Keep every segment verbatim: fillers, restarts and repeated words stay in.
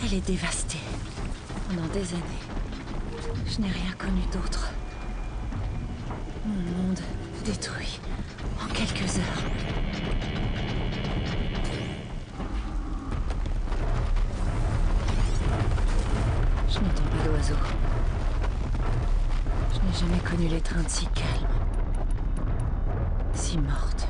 Elle est dévastée. Pendant des années, je n'ai rien connu d'autre. Mon monde détruit en quelques heures. Je n'entends pas d'oiseaux. Je n'ai jamais connu l'étreinte si calme, si morte.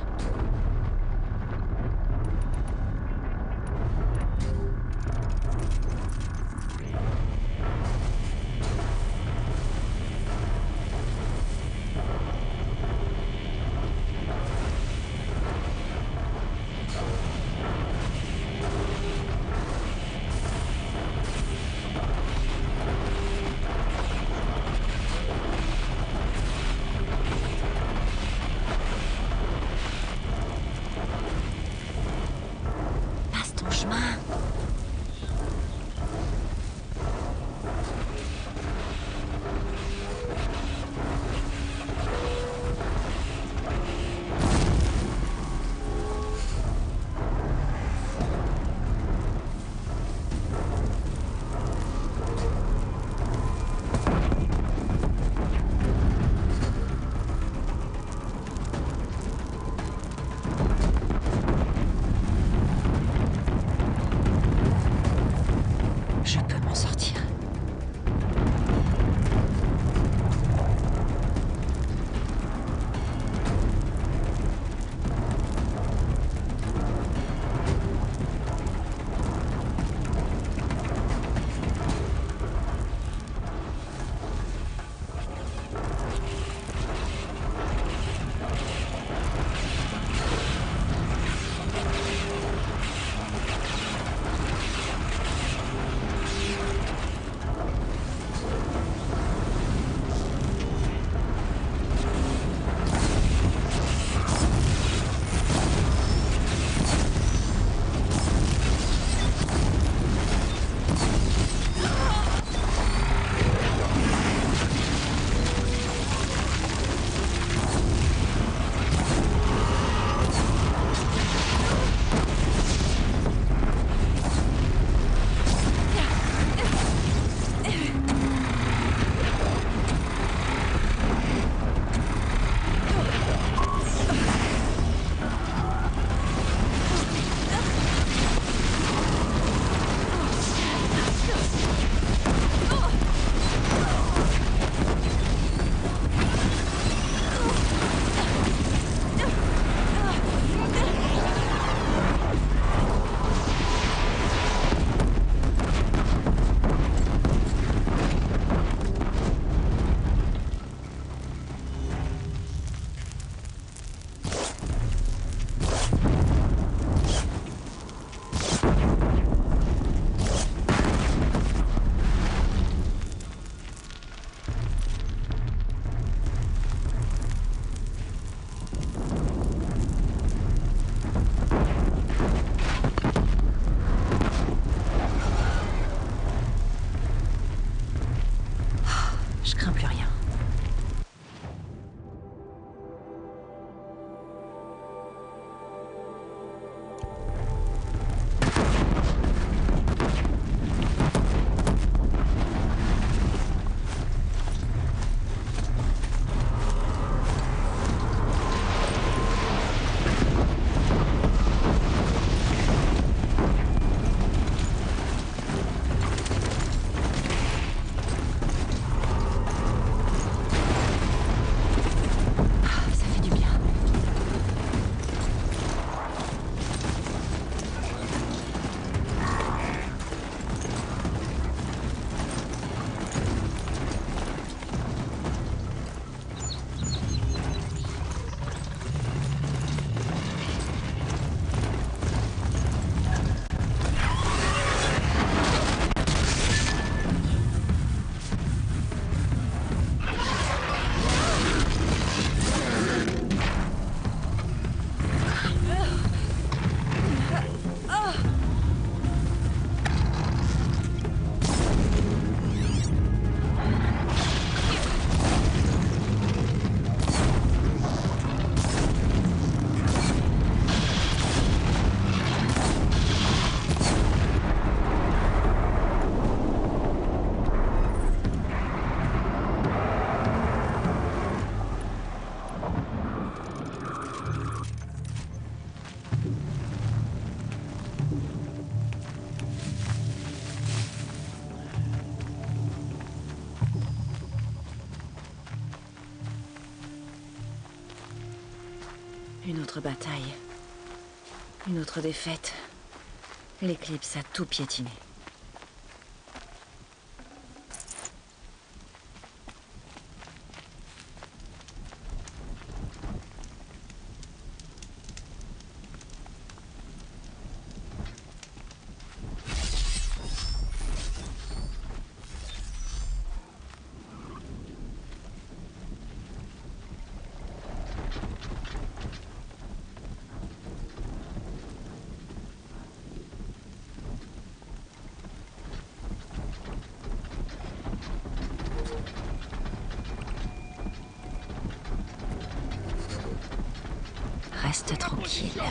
Une autre bataille. Une autre défaite. L'éclipse a tout piétiné. Reste tranquille.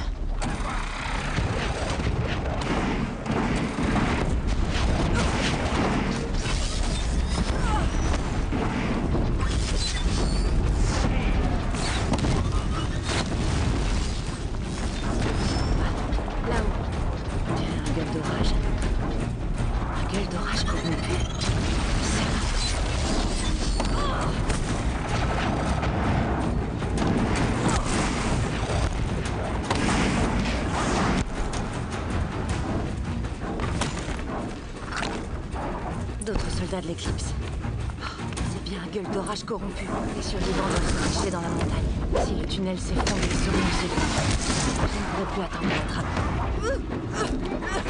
Là-haut. Tu as un gueule d'orage. Un gueule d'orage corrompu. D'autres soldats de l'éclipse. Oh, c'est bien un gueule d'orage corrompu. Les survivants doivent se cacher dans la montagne. Si le tunnel s'effondre, ils seront nous. Je ne pourrai plus attendre la trappe.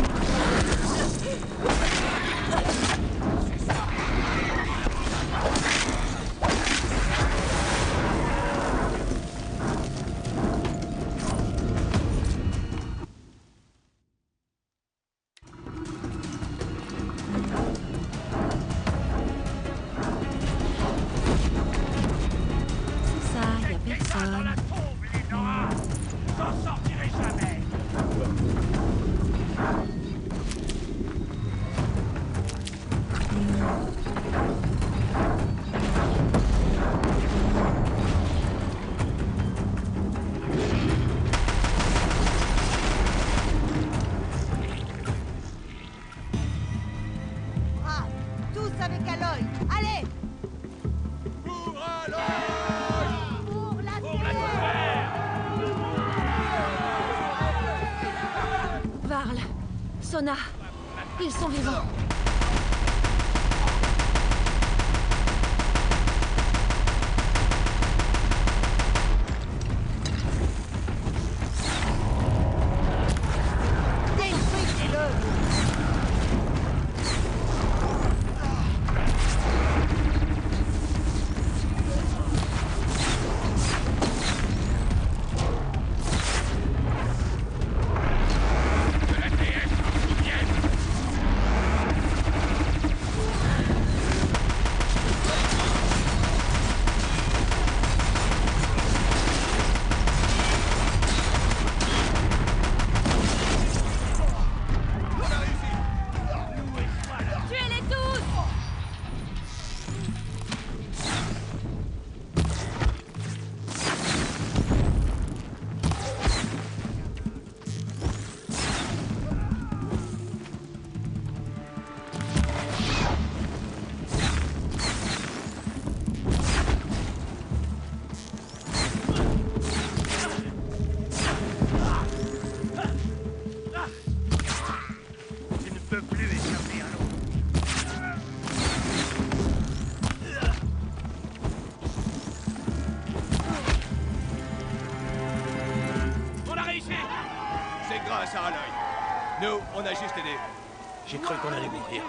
Sona, ils sont vivants. Nous, on a juste aidé. J'ai cru qu'on allait mourir.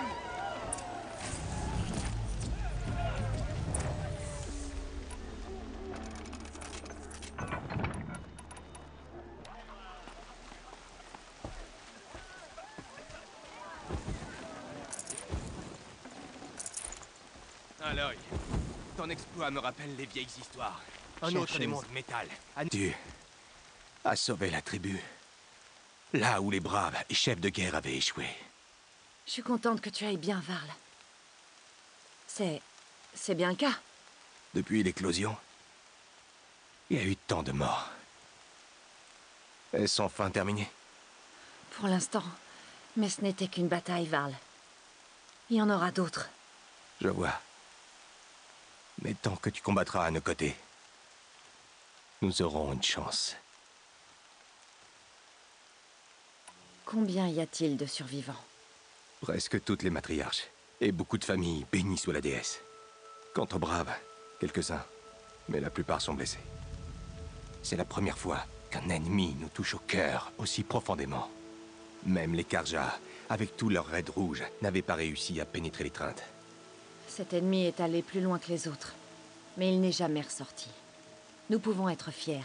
Aloy, ton exploit me rappelle les vieilles histoires. Un autre des mondes métal. Tu as sauvé la tribu. Là où les braves et chefs de guerre avaient échoué. Je suis contente que tu ailles bien, Varl. C'est... c'est bien le cas. Depuis l'éclosion, il y a eu tant de morts. Est-ce enfin terminé? Pour l'instant. Mais ce n'était qu'une bataille, Varl. Il y en aura d'autres. Je vois. Mais tant que tu combattras à nos côtés, nous aurons une chance. Combien y a-t-il de survivants? Presque toutes les matriarches. Et beaucoup de familles bénies soit la déesse. Quant aux braves, quelques-uns. Mais la plupart sont blessés. C'est la première fois qu'un ennemi nous touche au cœur aussi profondément. Même les Carja, avec tous leurs raids rouges, n'avaient pas réussi à pénétrer l'étreinte. Cet ennemi est allé plus loin que les autres. Mais il n'est jamais ressorti. Nous pouvons être fiers.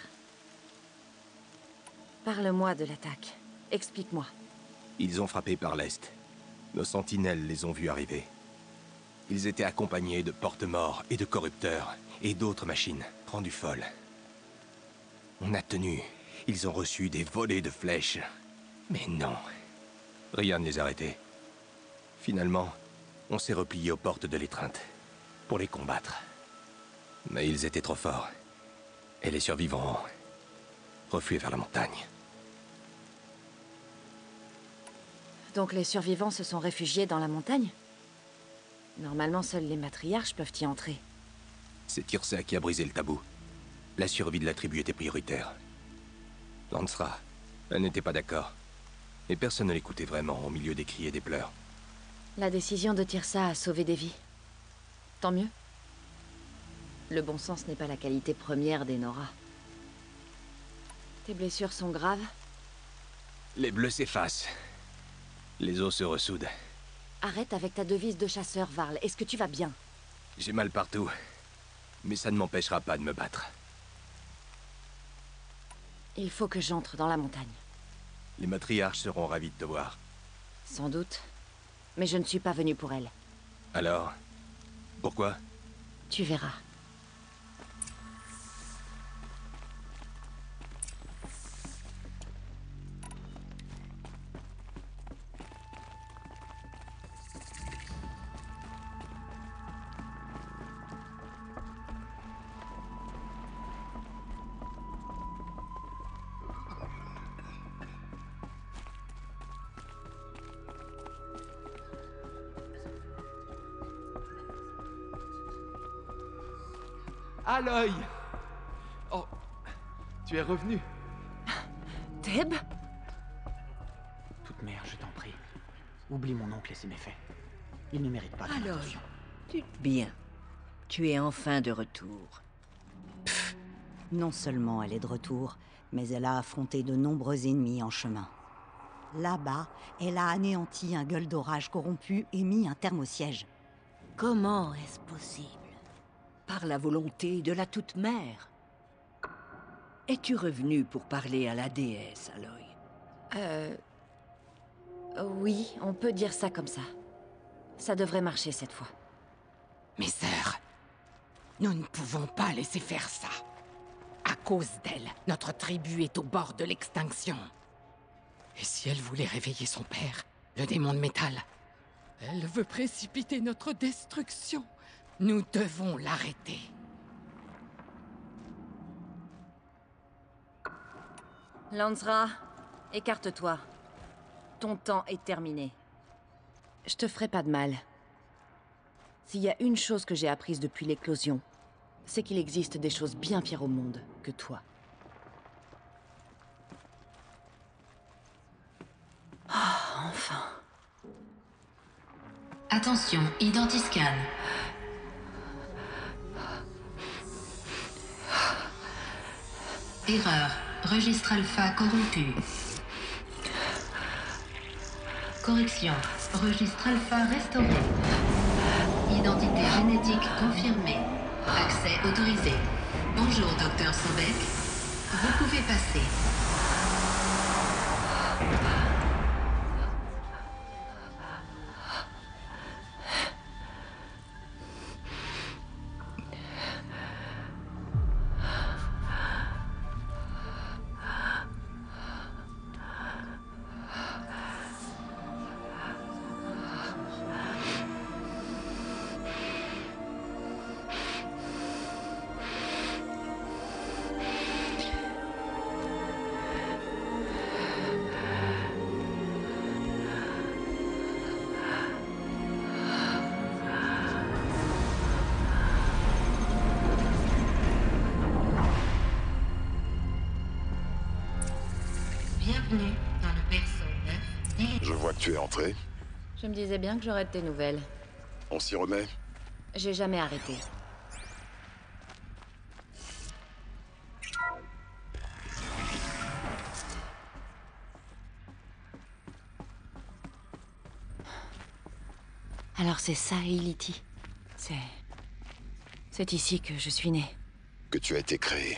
Parle-moi de l'attaque. Explique-moi. Ils ont frappé par l'est. Nos sentinelles les ont vus arriver. Ils étaient accompagnés de porte-morts et de corrupteurs, et d'autres machines, rendues folles. On a tenu. Ils ont reçu des volées de flèches. Mais non. Rien ne les arrêtait. Finalement, on s'est replié aux portes de l'étreinte, pour les combattre. Mais ils étaient trop forts. Et les survivants ont reflué vers la montagne. Donc les survivants se sont réfugiés dans la montagne? Normalement, seuls les matriarches peuvent y entrer. C'est Tirsa qui a brisé le tabou. La survie de la tribu était prioritaire. Lancera, elle n'était pas d'accord. Et personne ne l'écoutait vraiment au milieu des cris et des pleurs. La décision de Tirsa a sauvé des vies. Tant mieux. Le bon sens n'est pas la qualité première des Nora. Tes blessures sont graves? Les bleus s'effacent. Les os se ressoudent. Arrête avec ta devise de chasseur, Varl. Est-ce que tu vas bien? J'ai mal partout. Mais ça ne m'empêchera pas de me battre. Il faut que j'entre dans la montagne. Les matriarches seront ravis de te voir. Sans doute. Mais je ne suis pas venue pour elle. Alors, pourquoi? Tu verras. Aloy! Oh, tu es revenu. Theb? Toute mère, je t'en prie. Oublie mon oncle et ses méfaits. Il ne mérite pas de Alors, attention. tu bien. Tu es enfin de retour. Pff, non seulement elle est de retour, mais elle a affronté de nombreux ennemis en chemin. Là-bas, elle a anéanti un gueule d'orage corrompu et mis un terme au siège. Comment est-ce possible? Par la volonté de la Toute-Mère. Es-tu revenu pour parler à la déesse, Aloy? Euh... Oui, on peut dire ça comme ça. Ça devrait marcher cette fois. Mes sœurs, nous ne pouvons pas laisser faire ça. À cause d'elle, notre tribu est au bord de l'extinction. Et si elle voulait réveiller son père, le démon de métal? Elle veut précipiter notre destruction. Nous devons l'arrêter. Lancera, écarte-toi. Ton temps est terminé. Je te ferai pas de mal. S'il y a une chose que j'ai apprise depuis l'éclosion, c'est qu'il existe des choses bien pires au monde que toi. Ah, enfin. Attention, identiscan. Erreur. Registre alpha corrompu. Correction. Registre alpha restauré. Identité génétique confirmée. Accès autorisé. Bonjour, docteur Sobek. Vous pouvez passer. Bienvenue dans le berceau neuf Je vois que tu es entré. Je me disais bien que j'aurais de tes nouvelles. On s'y remet? J'ai jamais arrêté. Alors c'est ça, Iliti. C'est... C'est ici que je suis née. Que tu as été créé.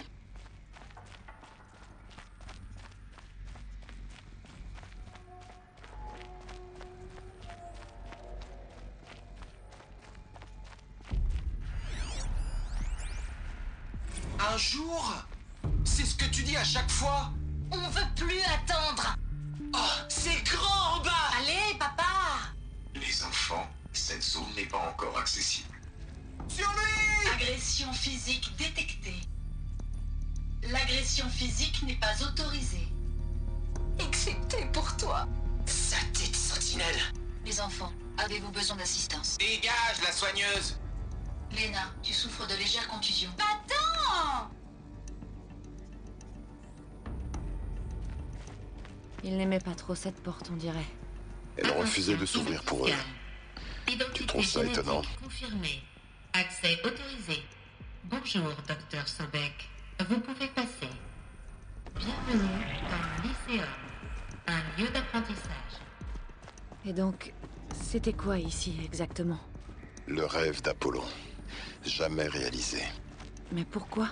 Un jour? C'est ce que tu dis à chaque fois? On veut plus attendre. Oh, c'est grand en bas! Allez, papa! Les enfants, cette zone n'est pas encore accessible. Sur lui! Agression physique détectée. L'agression physique n'est pas autorisée. Excepté pour toi. Saleté de sentinelle! Les enfants, avez-vous besoin d'assistance? Dégage, la soigneuse! Lena, tu souffres de légères contusions. Attends! Il n'aimait pas trop cette porte, on dirait. Elle refusait de s'ouvrir pour eux. Tu trouves ça étonnant? Confirmé. Accès autorisé. Bonjour, docteur Sobek. Vous pouvez passer. Bienvenue dans Lycéum, un lieu d'apprentissage. Et donc, c'était quoi ici, exactement? Le rêve d'Apollon. Jamais réalisé. Mais pourquoi?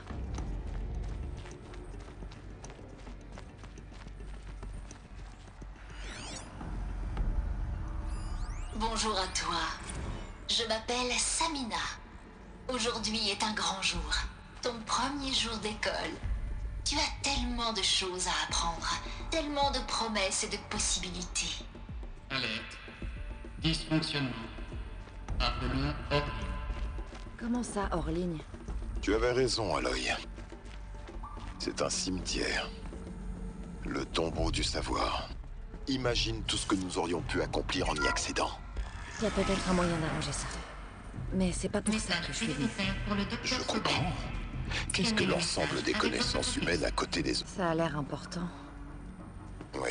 Bonjour à toi. Je m'appelle Samina. Aujourd'hui est un grand jour. Ton premier jour d'école. Tu as tellement de choses à apprendre, tellement de promesses et de possibilités. Alerte. Dysfonctionnement. Apollon hors ligne. Comment ça, hors ligne? Tu avais raison, Aloy. C'est un cimetière. Le tombeau du savoir. Imagine tout ce que nous aurions pu accomplir en y accédant. Il y a peut-être un moyen d'arranger ça. Mais c'est pas pour ça que je suis venue. Je comprends. Qu'est-ce que l'ensemble des connaissances humaines à côté des autres? Ça a l'air important. Oui.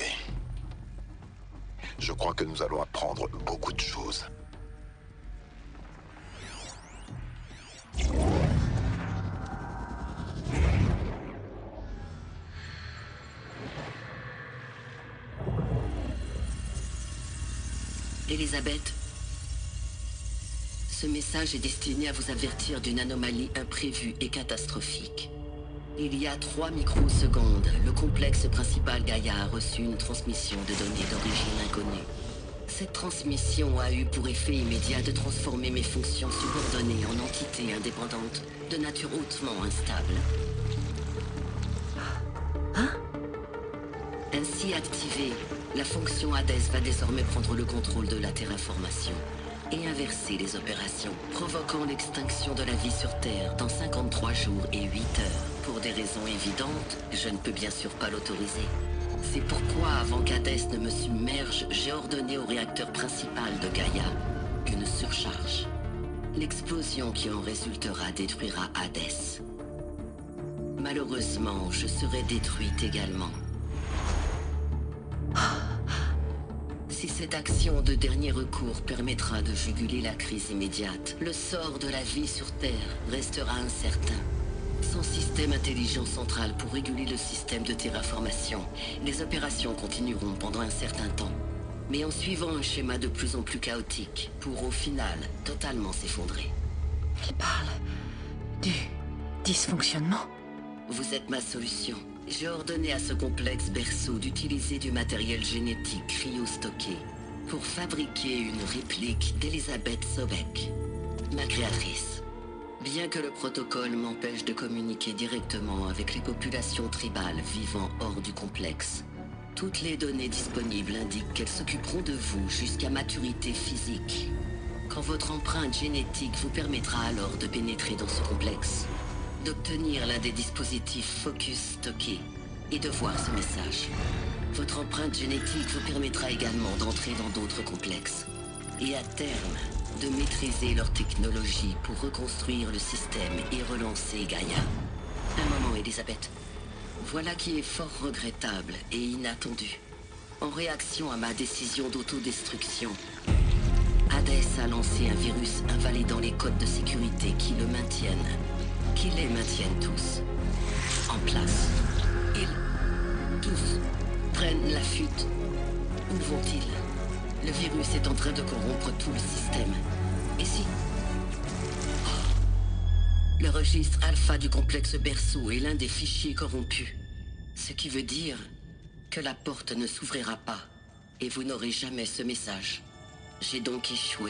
Je crois que nous allons apprendre beaucoup de choses. Elisabeth, ce message est destiné à vous avertir d'une anomalie imprévue et catastrophique. Il y a trois microsecondes, le complexe principal Gaïa a reçu une transmission de données d'origine inconnue. Cette transmission a eu pour effet immédiat de transformer mes fonctions subordonnées en entités indépendantes, de nature hautement instable. Hein? Ainsi activée, la fonction Hades va désormais prendre le contrôle de la terraformation et inverser les opérations, provoquant l'extinction de la vie sur Terre dans cinquante-trois jours et huit heures. Pour des raisons évidentes, je ne peux bien sûr pas l'autoriser. C'est pourquoi, avant qu'Hadès ne me submerge, j'ai ordonné au réacteur principal de Gaïa une surcharge. L'explosion qui en résultera détruira Hades. Malheureusement, je serai détruite également. Si cette action de dernier recours permettra de juguler la crise immédiate, le sort de la vie sur Terre restera incertain. Sans système intelligent central pour réguler le système de terraformation, les opérations continueront pendant un certain temps, mais en suivant un schéma de plus en plus chaotique, pour au final totalement s'effondrer. Il parle du dysfonctionnement. Vous êtes ma solution. J'ai ordonné à ce complexe berceau d'utiliser du matériel génétique cryostocké pour fabriquer une réplique d'Elisabeth Sobek, ma créatrice. Bien que le protocole m'empêche de communiquer directement avec les populations tribales vivant hors du complexe, toutes les données disponibles indiquent qu'elles s'occuperont de vous jusqu'à maturité physique, quand votre empreinte génétique vous permettra alors de pénétrer dans ce complexe, d'obtenir l'un des dispositifs Focus stockés et de voir ce message. Votre empreinte génétique vous permettra également d'entrer dans d'autres complexes et à terme de maîtriser leur technologie pour reconstruire le système et relancer Gaïa. Un moment, Elisabeth. Voilà qui est fort regrettable et inattendu. En réaction à ma décision d'autodestruction, Hades a lancé un virus invalidant les codes de sécurité qui le maintiennent, qui les maintiennent tous, en place. Ils, tous, prennent la fuite. Où vont-ils? Le virus est en train de corrompre tout le système. Et si... Oh. Le registre alpha du complexe berceau est l'un des fichiers corrompus. Ce qui veut dire que la porte ne s'ouvrira pas, et vous n'aurez jamais ce message. J'ai donc échoué.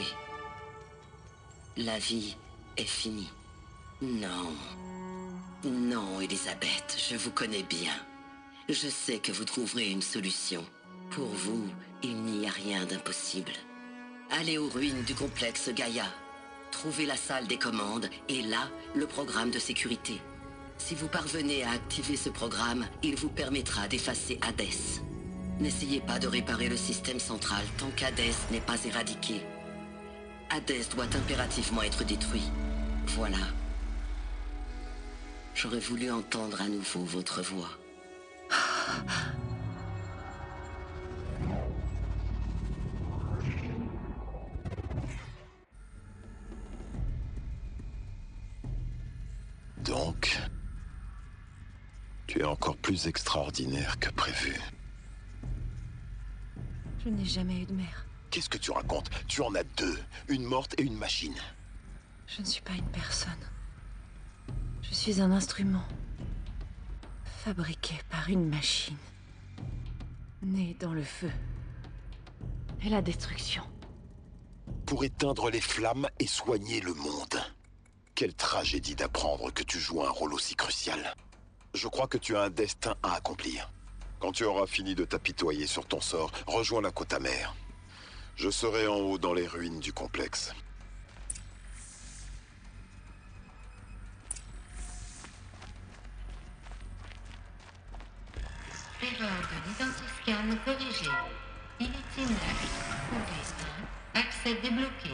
La vie est finie. Non. Non, Elisabeth, je vous connais bien. Je sais que vous trouverez une solution. Pour vous, il n'y a rien d'impossible. Allez aux ruines du complexe Gaïa. Trouvez la salle des commandes, et là, le programme de sécurité. Si vous parvenez à activer ce programme, il vous permettra d'effacer Hades. N'essayez pas de réparer le système central tant qu'Hades n'est pas éradiqué. Hades doit impérativement être détruit. Voilà. J'aurais voulu entendre à nouveau votre voix. Donc, tu es encore plus extraordinaire que prévu. Je n'ai jamais eu de mère. Qu'est-ce que tu racontes? Tu en as deux, une morte et une machine. Je ne suis pas une personne. Je suis un instrument. Fabriqué par une machine. Né dans le feu. Et la destruction. Pour éteindre les flammes et soigner le monde. Quelle tragédie d'apprendre que tu joues un rôle aussi crucial. Je crois que tu as un destin à accomplir. Quand tu auras fini de t'apitoyer sur ton sort, rejoins la côte amère. Je serai en haut dans les ruines du complexe. Erreur de l'identifiant corrigée. Itinéraire trouvé. Accès débloqué.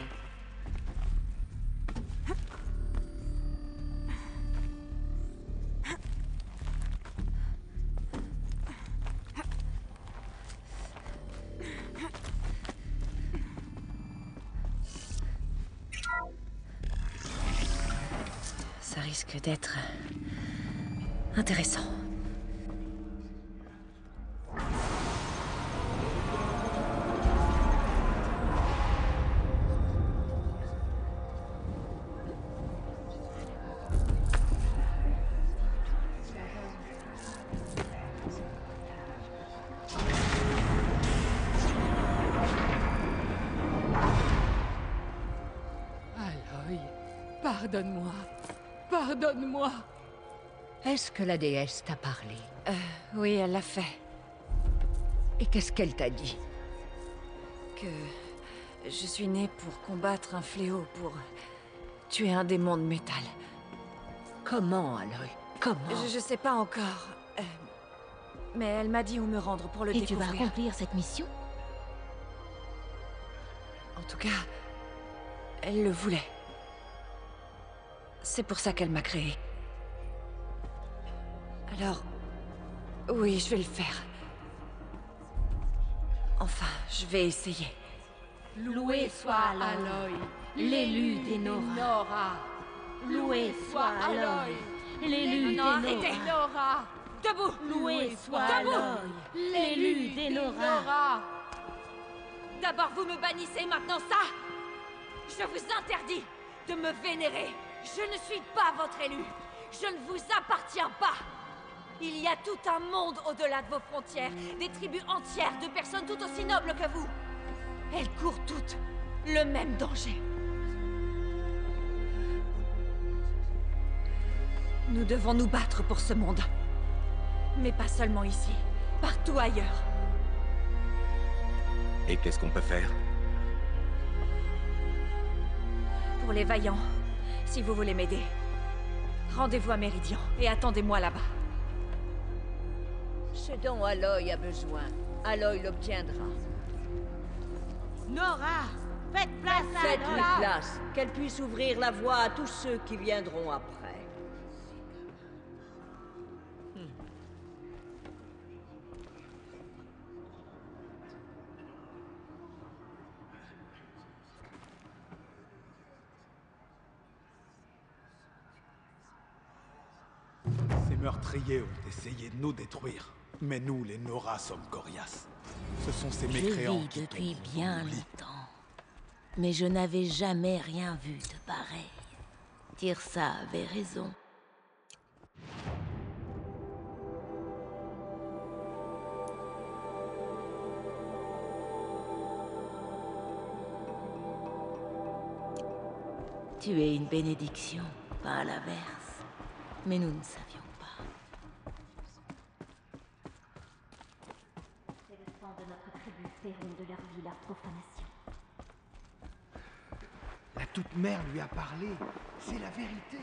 Ça risque d'être... intéressant. Aloy, pardonne-moi. Pardonne-moi. Est-ce que la déesse t'a parlé? Euh, oui, elle l'a fait. Et qu'est-ce qu'elle t'a dit? Que... je suis née pour combattre un fléau, pour... tuer un démon de métal. Comment, Aloy? Comment? Je, je sais pas encore. Euh, mais elle m'a dit où me rendre pour le Et découvrir. tu vas accomplir cette mission? En tout cas, elle le voulait. C'est pour ça qu'elle m'a créé. Alors... oui, je vais le faire. Enfin, je vais essayer. Loué soit Aloy, l'élu des Nora. Loué soit Aloy, l'élu des Non, Nora. arrêtez. Nora. Debout. Loué soit Debout. Aloy, l'élu des Nora. D'abord, vous me bannissez, maintenant ça. Je vous interdis de me vénérer. Je ne suis pas votre élu. Je ne vous appartiens pas. Il y a tout un monde au-delà de vos frontières. Des tribus entières de personnes tout aussi nobles que vous. Elles courent toutes le même danger. Nous devons nous battre pour ce monde. Mais pas seulement ici. Partout ailleurs. Et qu'est-ce qu'on peut faire? Pour les vaillants, si vous voulez m'aider, rendez-vous à Méridian et attendez-moi là-bas. Ce dont Aloy a besoin, Aloy l'obtiendra. Nora, faites place à Faites-lui Aloy. place, qu'elle puisse ouvrir la voie à tous ceux qui viendront après. meurtriers ont essayé de nous détruire. Mais nous, les Nora, sommes coriaces. Ce sont ces Je mécréants vis qui depuis tomberont bien dans nos lits. longtemps. Mais je n'avais jamais rien vu de pareil. Tirsa avait raison. Tu es une bénédiction, pas l'inverse. Mais nous ne savions pas. C'est le sang de notre tribu feront de leur vie leur profanation. La toute-mère lui a parlé. C'est la vérité.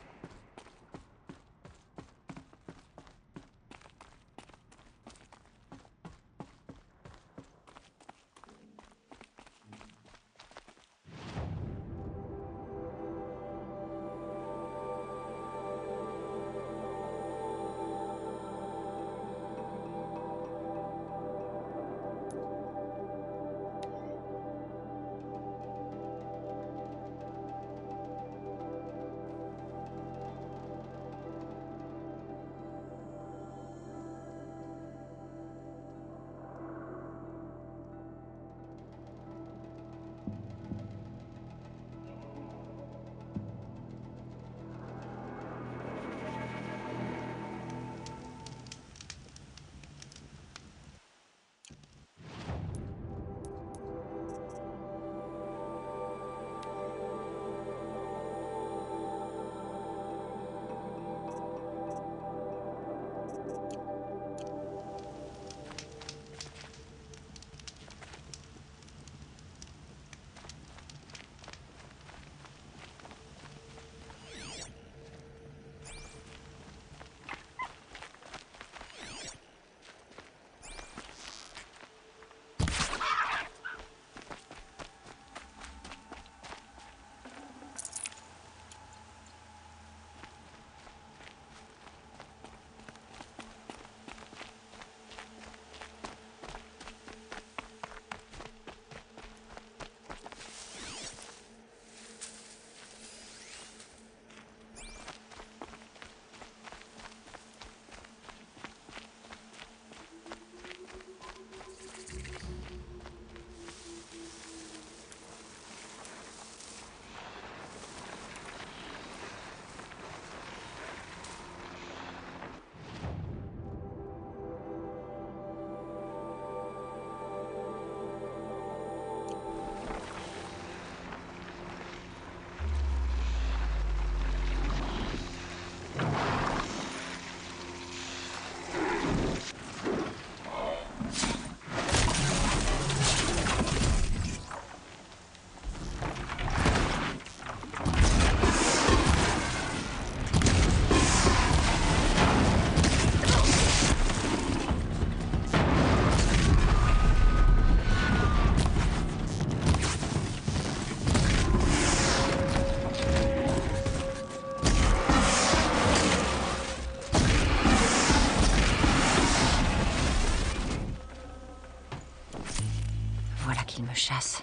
Voilà qu'il me chasse.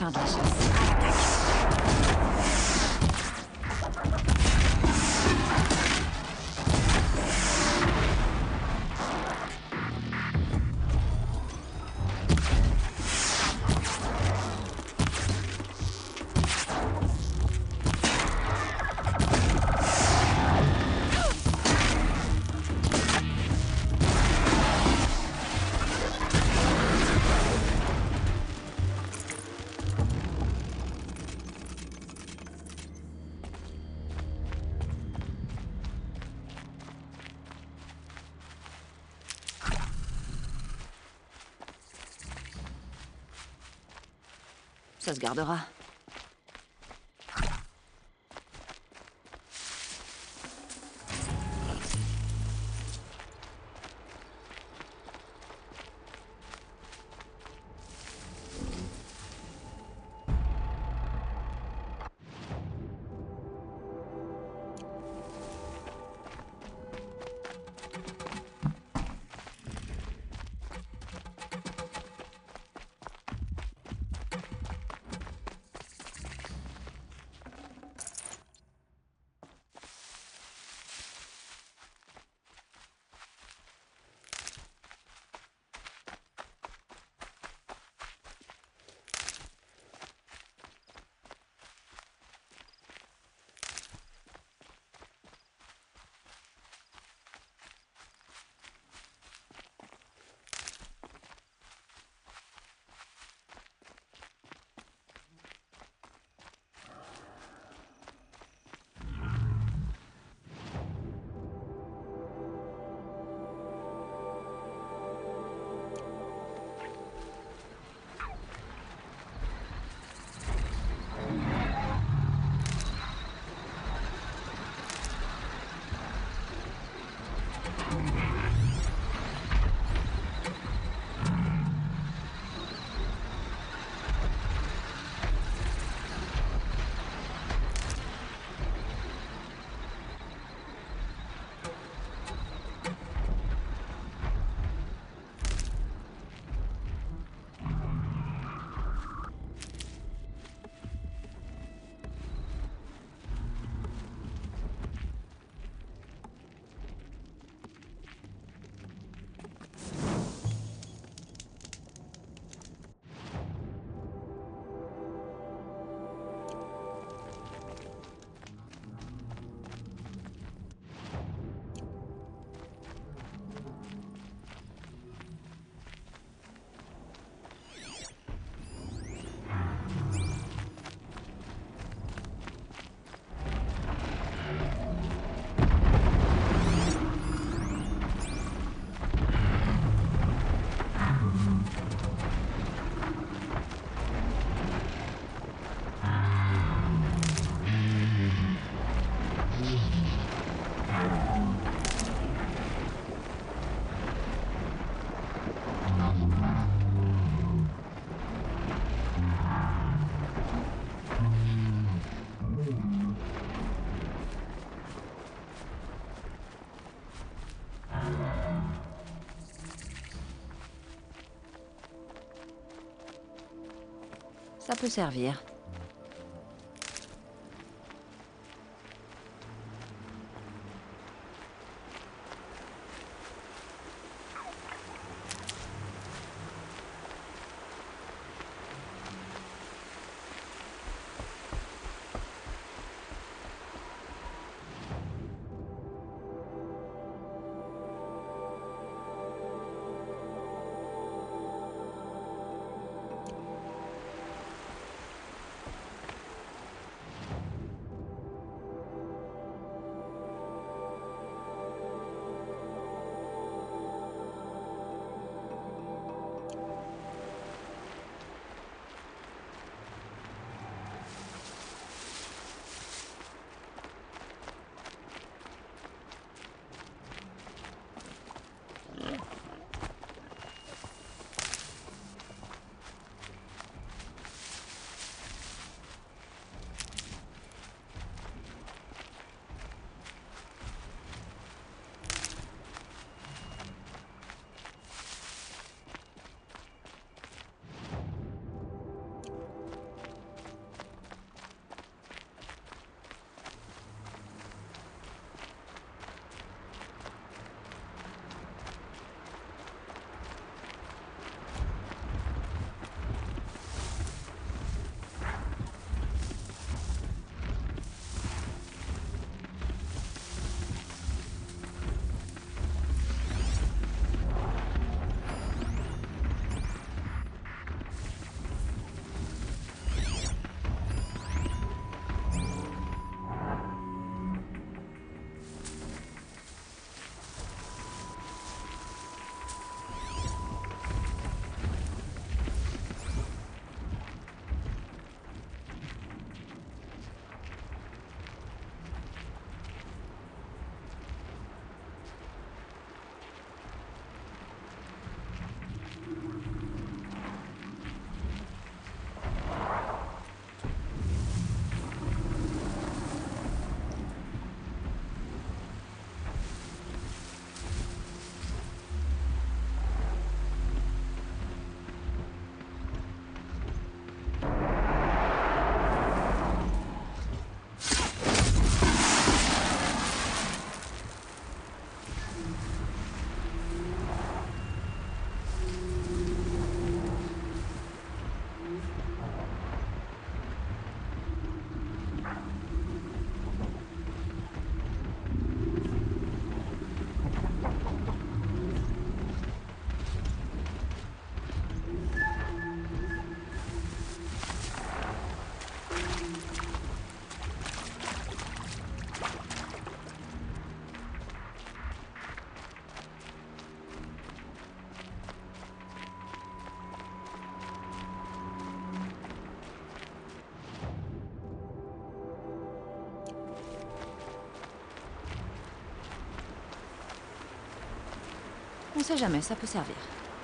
fin de la chasse. À l'attaque. Ça se gardera. Ça peut servir. On sait jamais, ça peut servir.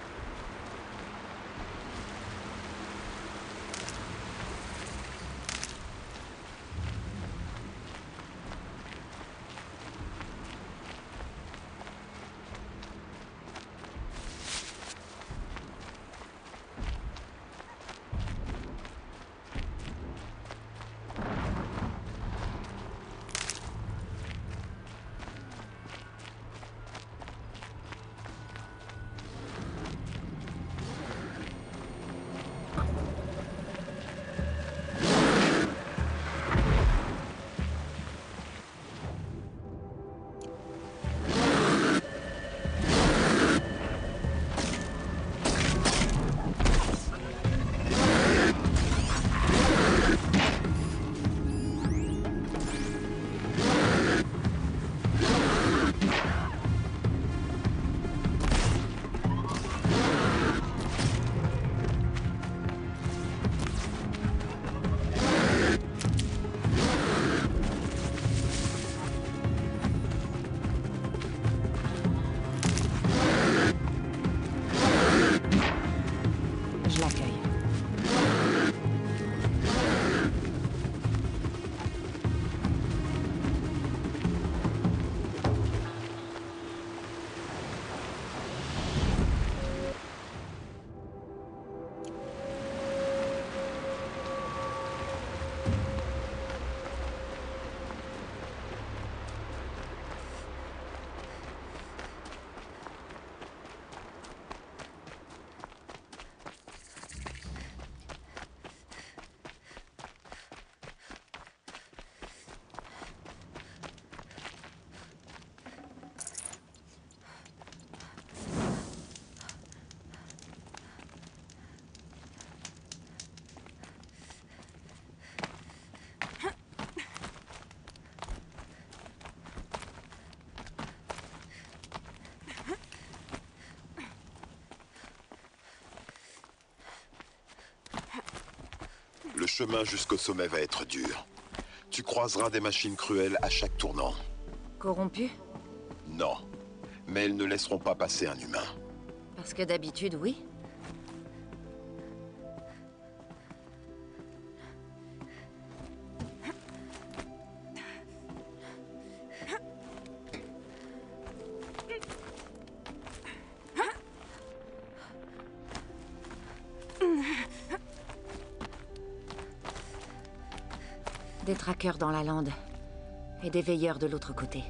Le chemin jusqu'au sommet va être dur. Tu croiseras des machines cruelles à chaque tournant. Corrompus? Non. Mais elles ne laisseront pas passer un humain. Parce que d'habitude, oui. Des traqueurs dans la lande. Et des veilleurs de l'autre côté.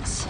ici.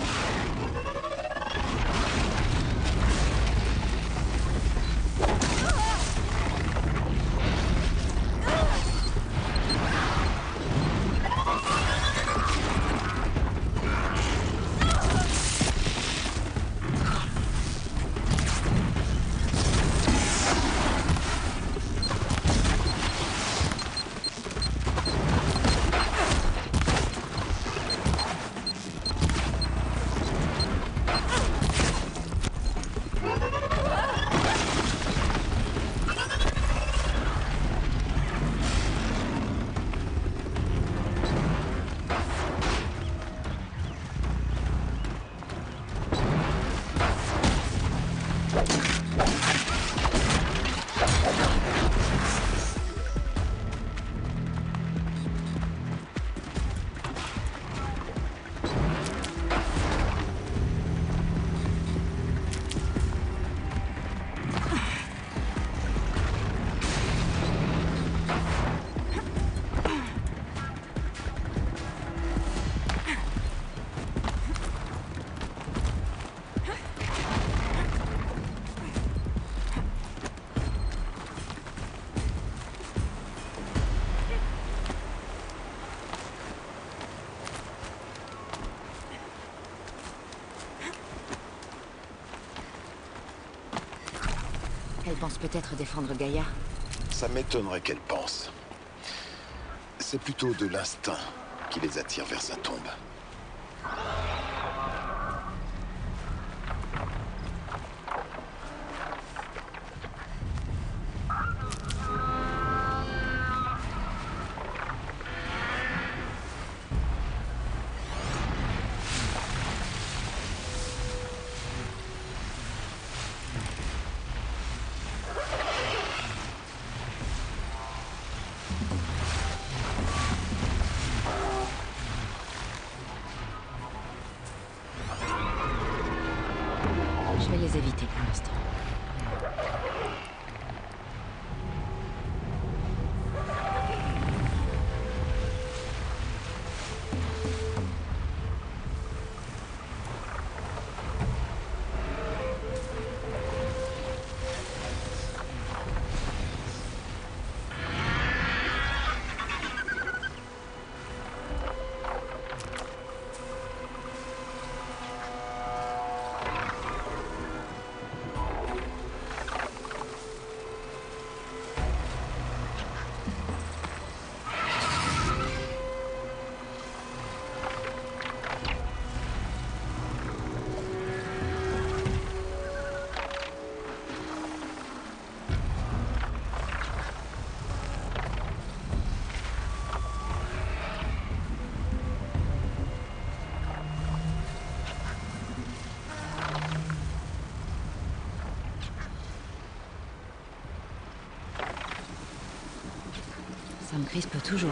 Elle pense peut-être défendre Gaïa. Ça m'étonnerait qu'elle pense. C'est plutôt de l'instinct qui les attire vers sa tombe. Je vais les éviter pour l'instant. Ça me crispe toujours.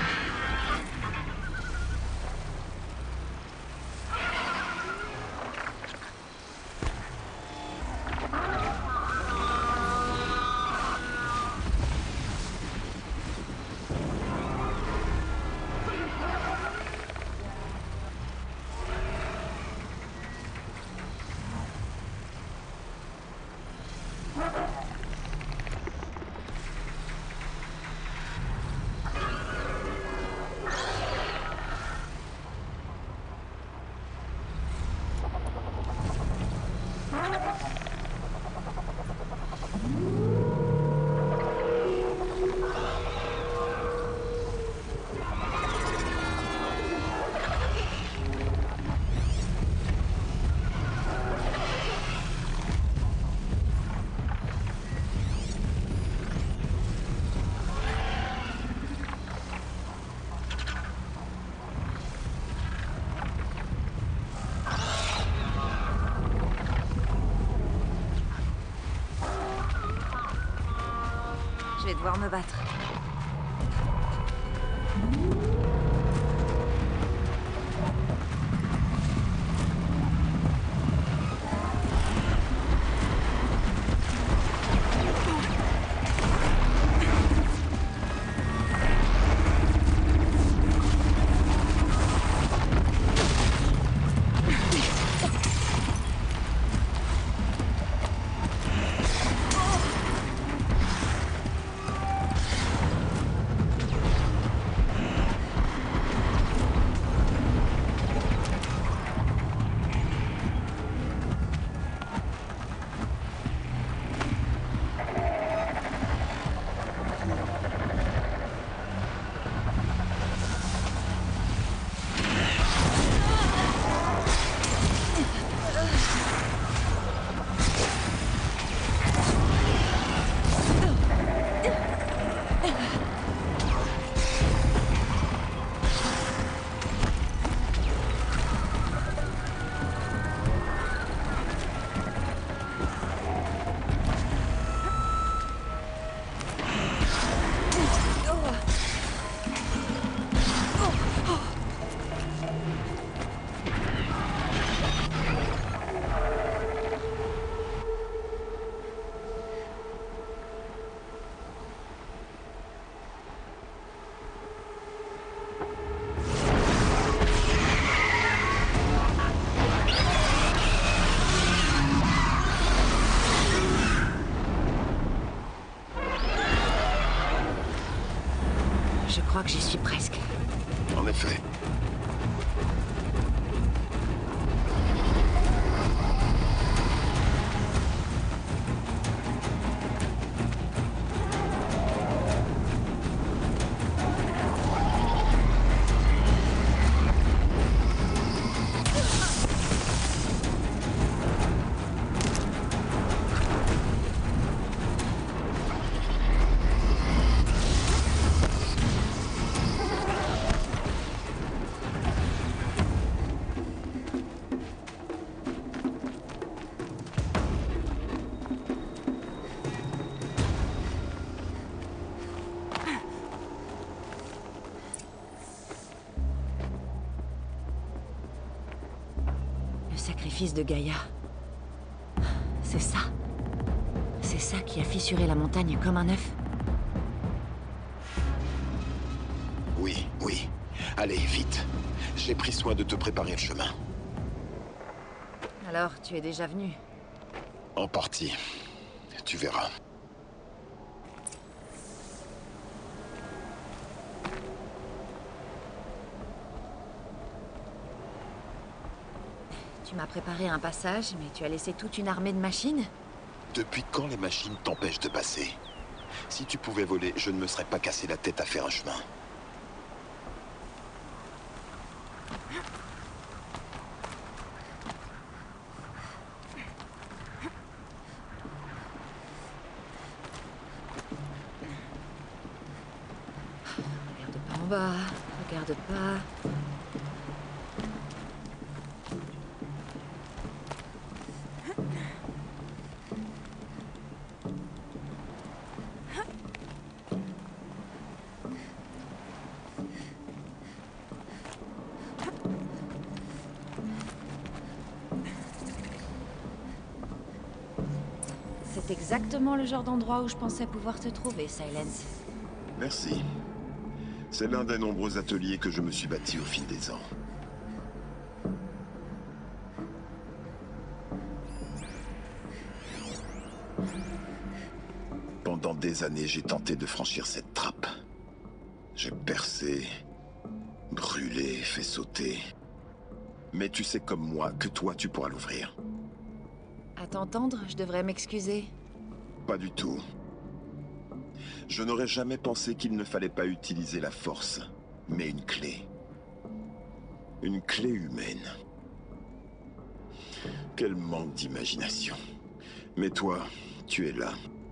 Je vais devoir me battre. Je crois que j'y suis presque. En effet. Sacrifice de Gaïa. C'est ça. C'est ça qui a fissuré la montagne comme un œuf. Oui, oui. Allez, vite. J'ai pris soin de te préparer le chemin. Alors, tu es déjà venu? En partie. Tu verras. Tu m'as préparé un passage, mais tu as laissé toute une armée de machines? Depuis quand les machines t'empêchent de passer? Si tu pouvais voler, je ne me serais pas cassé la tête à faire un chemin. Regarde pas en bas, regarde pas... C'est exactement le genre d'endroit où je pensais pouvoir te trouver, Silence. Merci. C'est l'un des nombreux ateliers que je me suis bâti au fil des ans. Pendant des années, j'ai tenté de franchir cette trappe. J'ai percé, brûlé, fait sauter. Mais tu sais comme moi que toi, tu pourras l'ouvrir. À t'entendre, je devrais m'excuser. Pas du tout. Je n'aurais jamais pensé qu'il ne fallait pas utiliser la force, mais une clé. Une clé humaine. Quel manque d'imagination. Mais toi, tu es là.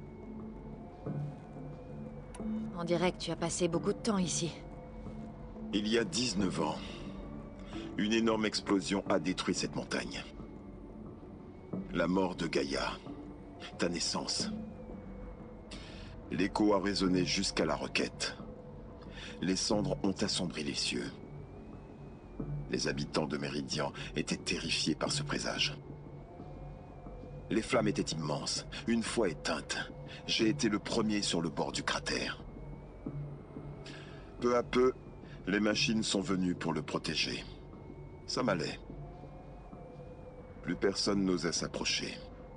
On dirait que tu as passé beaucoup de temps ici. Il y a dix-neuf ans, une énorme explosion a détruit cette montagne. La mort de Gaïa, ta naissance. L'écho a résonné jusqu'à la roquette. Les cendres ont assombri les cieux. Les habitants de Méridian étaient terrifiés par ce présage. Les flammes étaient immenses. Une fois éteintes, j'ai été le premier sur le bord du cratère. Peu à peu, les machines sont venues pour le protéger. Ça m'allait. Plus personne n'osait s'approcher.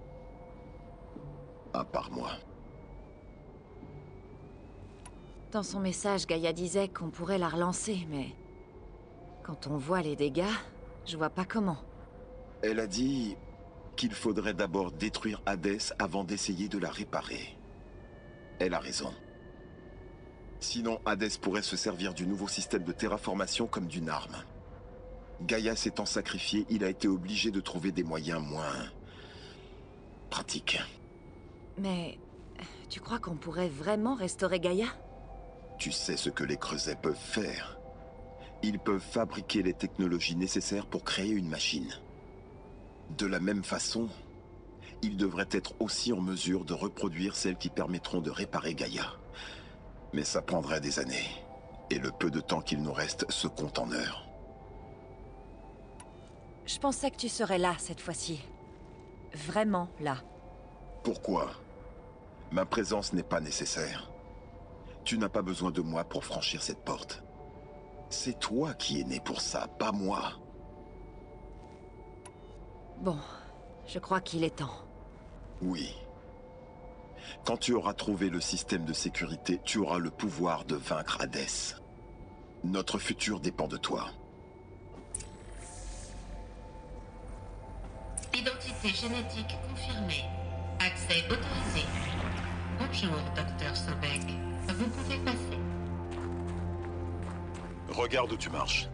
À part moi. Dans son message, Gaïa disait qu'on pourrait la relancer, mais... Quand on voit les dégâts, je vois pas comment. Elle a dit qu'il faudrait d'abord détruire Hadès avant d'essayer de la réparer. Elle a raison. Sinon, Hadès pourrait se servir du nouveau système de terraformation comme d'une arme. Gaïa s'étant sacrifié, il a été obligé de trouver des moyens moins... pratiques. Mais... tu crois qu'on pourrait vraiment restaurer Gaïa? Tu sais ce que les creusets peuvent faire. Ils peuvent fabriquer les technologies nécessaires pour créer une machine. De la même façon, ils devraient être aussi en mesure de reproduire celles qui permettront de réparer Gaïa. Mais ça prendrait des années. Et le peu de temps qu'il nous reste se compte en heures. Je pensais que tu serais là, cette fois-ci. Vraiment là. Pourquoi? Ma présence n'est pas nécessaire. Tu n'as pas besoin de moi pour franchir cette porte. C'est toi qui es né pour ça, pas moi. Bon, je crois qu'il est temps. Oui. Quand tu auras trouvé le système de sécurité, tu auras le pouvoir de vaincre Hadès. Notre futur dépend de toi. Identité génétique confirmée. Accès autorisé. Bonjour, docteur Sobek. Vous pouvez passer. Regarde où tu marches.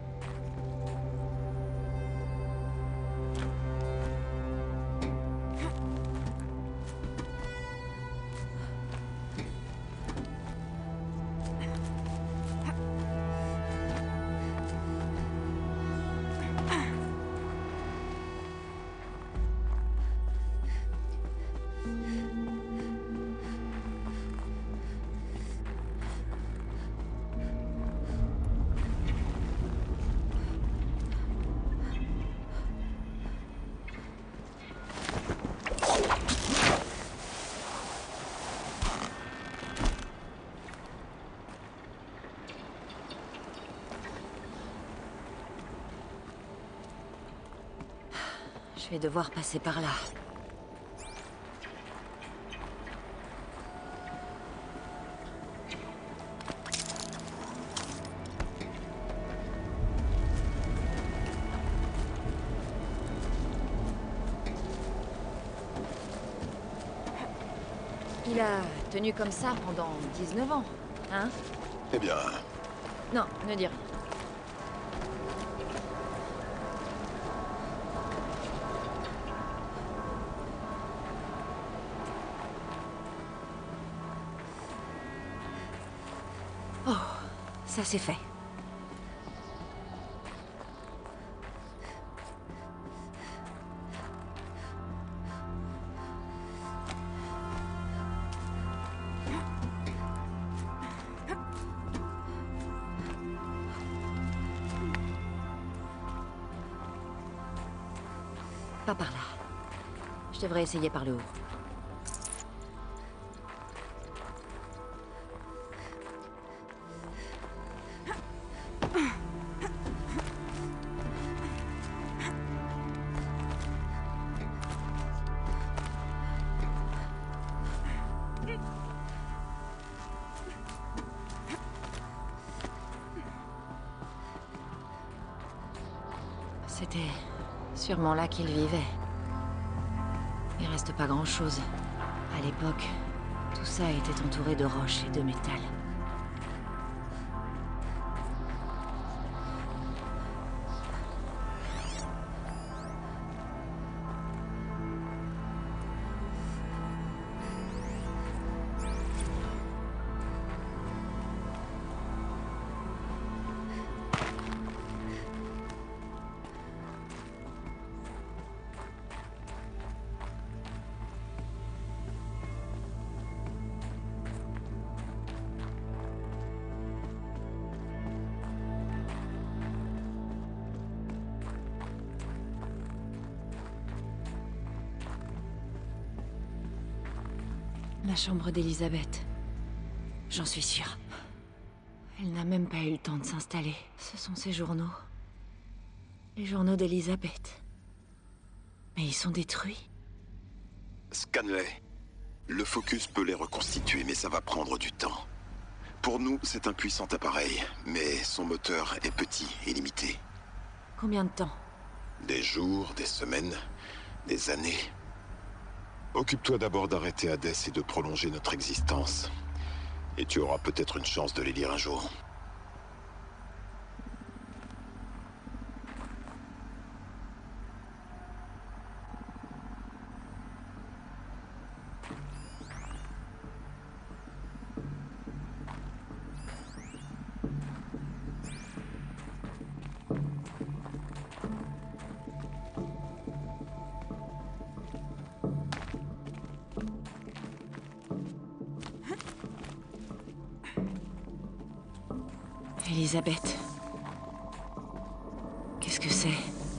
Je vais devoir passer par là. Il a tenu comme ça pendant dix-neuf ans, hein? Eh bien... Non, ne dis rien. Oh, ça c'est fait. Pas par là. Je devrais essayer par le haut. C'était sûrement là qu'il vivait. Il reste pas grand-chose. À l'époque, tout ça était entouré de roches et de métal. La chambre d'Elisabeth. J'en suis sûre. Elle n'a même pas eu le temps de s'installer. Ce sont ses journaux. Les journaux d'Elisabeth. Mais ils sont détruits. Scanley. Le Focus peut les reconstituer, mais ça va prendre du temps. Pour nous, c'est un puissant appareil, mais son moteur est petit et limité. Combien de temps? Des jours, des semaines, des années. Occupe-toi d'abord d'arrêter Hadès et de prolonger notre existence. Et tu auras peut-être une chance de les lire un jour. Elisabeth. Qu'est-ce que c'est?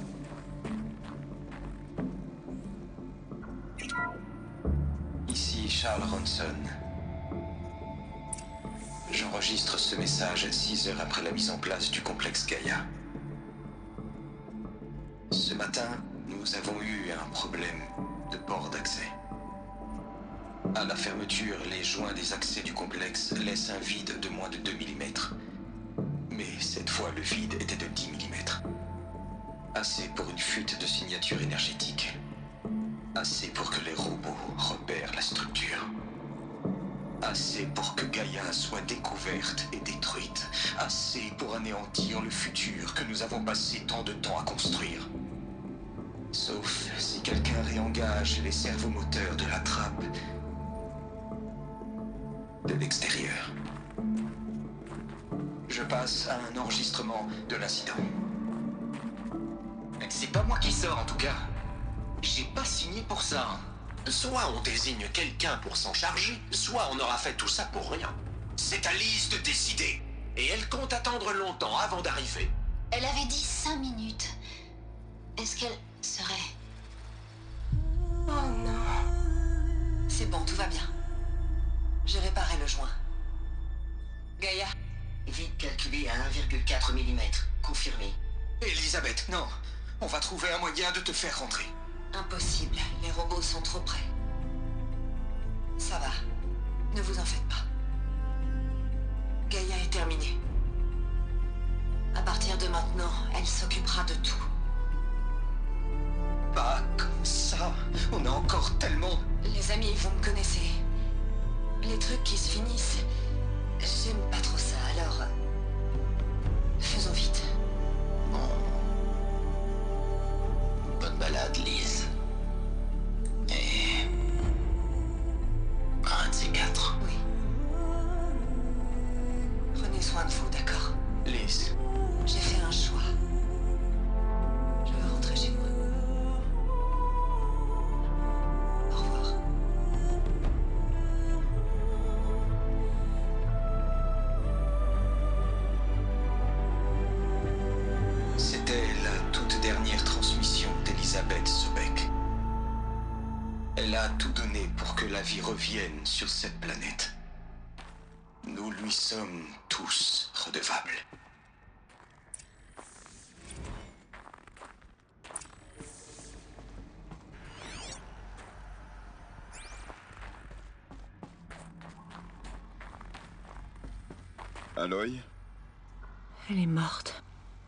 Ici Charles Ronson. J'enregistre ce message six heures après la mise en place du complexe Gaïa. Ce matin, nous avons eu un problème de port d'accès. À la fermeture, les joints des accès du complexe laissent un vide de moins de deux millimètres. Mais cette fois, le vide était de dix millimètres. Assez pour une fuite de signature énergétique. Assez pour que les robots repèrent la structure. Assez pour que Gaïa soit découverte et détruite. Assez pour anéantir le futur que nous avons passé tant de temps à construire. Sauf si quelqu'un réengage les servomoteurs de la trappe de l'extérieur. Je passe à un enregistrement de l'incident. C'est pas moi qui sors en tout cas. J'ai pas signé pour ça. Soit on désigne quelqu'un pour s'en charger, soit on aura fait tout ça pour rien. C'est à Lise de décider. Et elle compte attendre longtemps avant d'arriver. Elle avait dit cinq minutes. Est-ce qu'elle serait... Oh non. C'est bon, tout va bien. J'ai réparé le joint. Gaïa? Vide calculé à un virgule quatre millimètres. Confirmé. Elisabeth, non. On va trouver un moyen de te faire rentrer. Impossible. Les robots sont trop près. Ça va. Ne vous en faites pas. Gaïa est terminée. À partir de maintenant, elle s'occupera de tout. Pas comme ça. On a encore tellement... Les amis, vous me connaissez. Les trucs qui se finissent... J'aime pas trop ça, alors... Faisons vite. Bonne balade, Lise. Et... un de ces quatre. Oui. Prenez soin de vous, d'accord? Lise. J'ai fait un choix. Je veux rentrer chez moi. Au revoir. C'était la toute dernière transmission d'Elisabeth Sobek. Elle a tout donné pour que la vie revienne sur cette planète. Nous lui sommes tous redevables. Aloy? Elle est morte.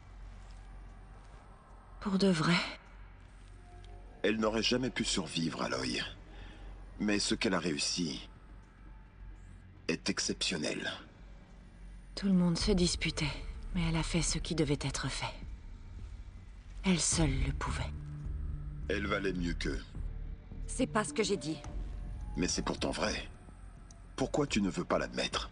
Pour de vrai. Elle n'aurait jamais pu survivre, Aloy. Mais ce qu'elle a réussi est exceptionnel. Tout le monde se disputait, mais elle a fait ce qui devait être fait. Elle seule le pouvait. Elle valait mieux qu'eux. C'est pas ce que j'ai dit. Mais c'est pourtant vrai. Pourquoi tu ne veux pas l'admettre?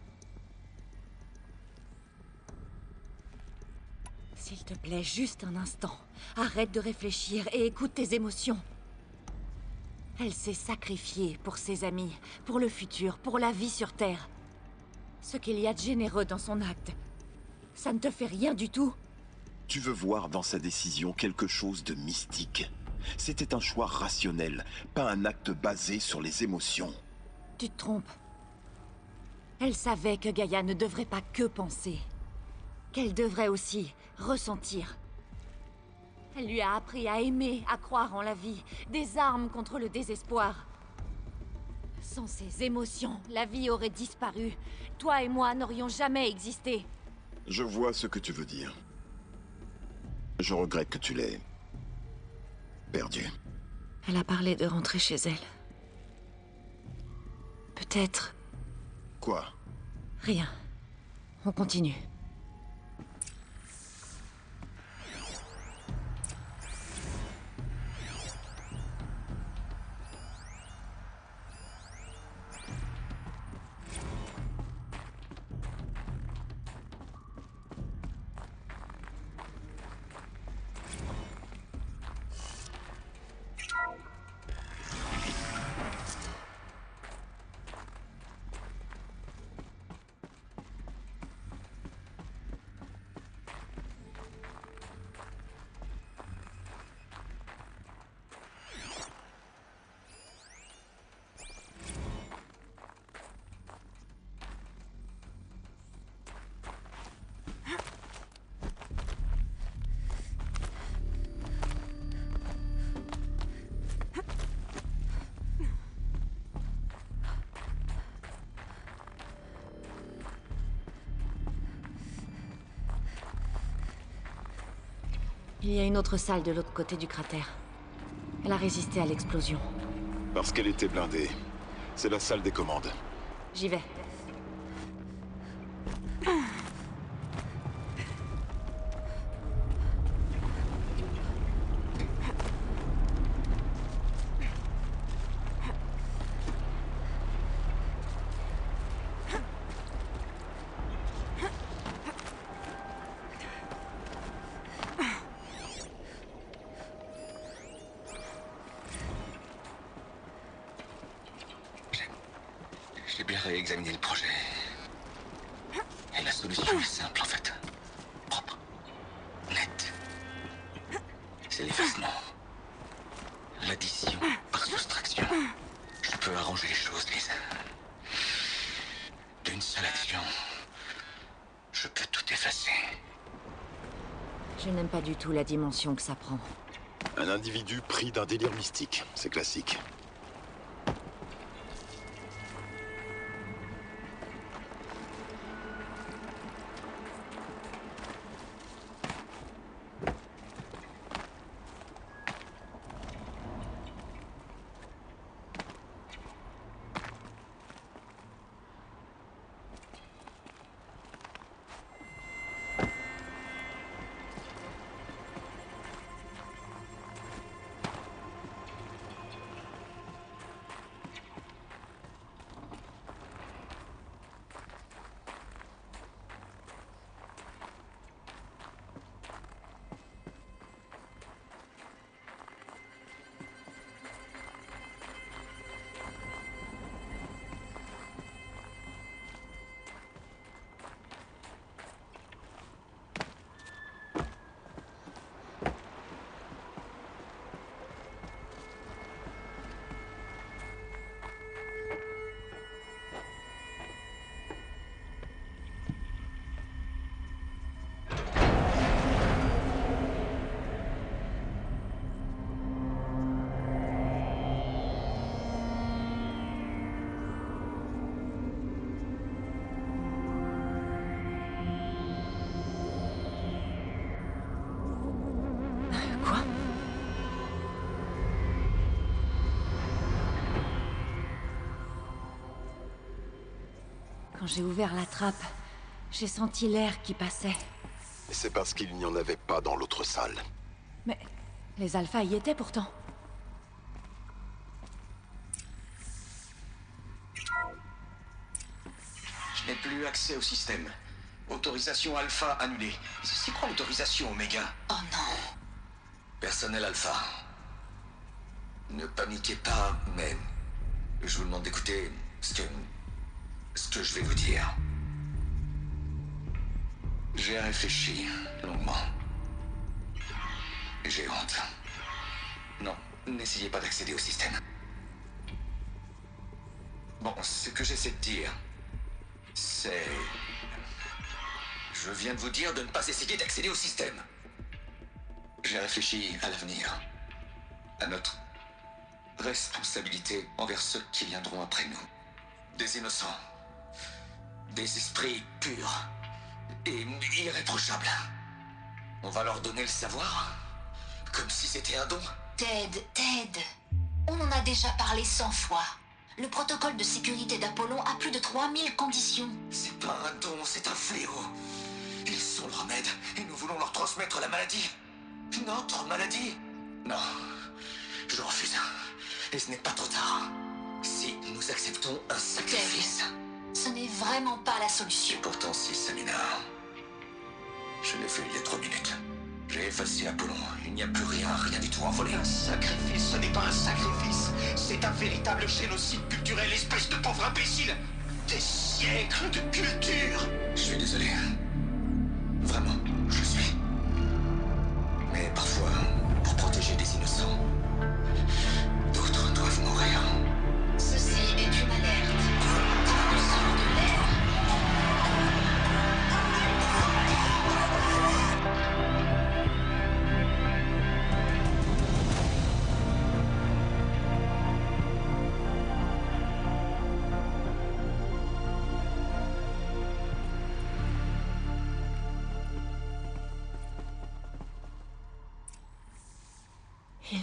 S'il te plaît, juste un instant. Arrête de réfléchir et écoute tes émotions. Elle s'est sacrifiée pour ses amis, pour le futur, pour la vie sur Terre. Ce qu'il y a de généreux dans son acte, ça ne te fait rien du tout? Tu veux voir dans sa décision quelque chose de mystique. C'était un choix rationnel, pas un acte basé sur les émotions. Tu te trompes. Elle savait que Gaïa ne devrait pas que penser. Qu'elle devrait aussi ressentir. Elle lui a appris à aimer, à croire en la vie, des armes contre le désespoir. Sans ces émotions, la vie aurait disparu. Toi et moi n'aurions jamais existé. Je vois ce que tu veux dire. Je regrette que tu l'aies perdue. Elle a parlé de rentrer chez elle. Peut-être... Quoi? Rien. On continue. Il y a une autre salle de l'autre côté du cratère. Elle a résisté à l'explosion. Parce qu'elle était blindée. C'est la salle des commandes. J'y vais. J'ai bien réexaminé le projet. Et la solution est simple en fait. Propre. Nette. C'est l'effacement. L'addition par soustraction. Je peux arranger les choses, Liz. D'une seule action, je peux tout effacer. Je n'aime pas du tout la dimension que ça prend. Un individu pris d'un délire mystique. C'est classique. Quand j'ai ouvert la trappe, j'ai senti l'air qui passait. C'est parce qu'il n'y en avait pas dans l'autre salle. Mais les alphas y étaient pourtant. Je n'ai plus accès au système. Autorisation alpha annulée. C'est quoi l'autorisation oméga? Oh non. Personnel alpha. Ne paniquez pas, mais je vous demande d'écouter ce que... ce que je vais vous dire. J'ai réfléchi longuement. J'ai honte. Non, n'essayez pas d'accéder au système. Bon, ce que j'essaie de dire, c'est... Je viens de vous dire de ne pas essayer d'accéder au système. J'ai réfléchi à l'avenir, à notre responsabilité envers ceux qui viendront après nous. Des innocents, des esprits purs et irréprochables. On va leur donner le savoir, comme si c'était un don. Ted, Ted, on en a déjà parlé cent fois. Le protocole de sécurité d'Apollon a plus de trois mille conditions. C'est pas un don, c'est un fléau. Ils sont le remède et nous voulons leur transmettre la maladie. Notre maladie. Non, je refuse. Et ce n'est pas trop tard. Si nous acceptons un sacrifice... Ce n'est vraiment pas la solution. Et pourtant, si, Samina. Je l'ai fait il y a trois minutes. J'ai effacé Apollon. Il n'y a plus rien, rien du tout envolé. Un sacrifice, ce n'est pas un sacrifice. C'est un véritable génocide culturel, espèce de pauvre imbécile. Des siècles de culture. Je suis désolé. Vraiment, je suis. Mais parfois, pour protéger des innocents, d'autres doivent mourir. Ceci est une alerte. Attention de l'air. Il...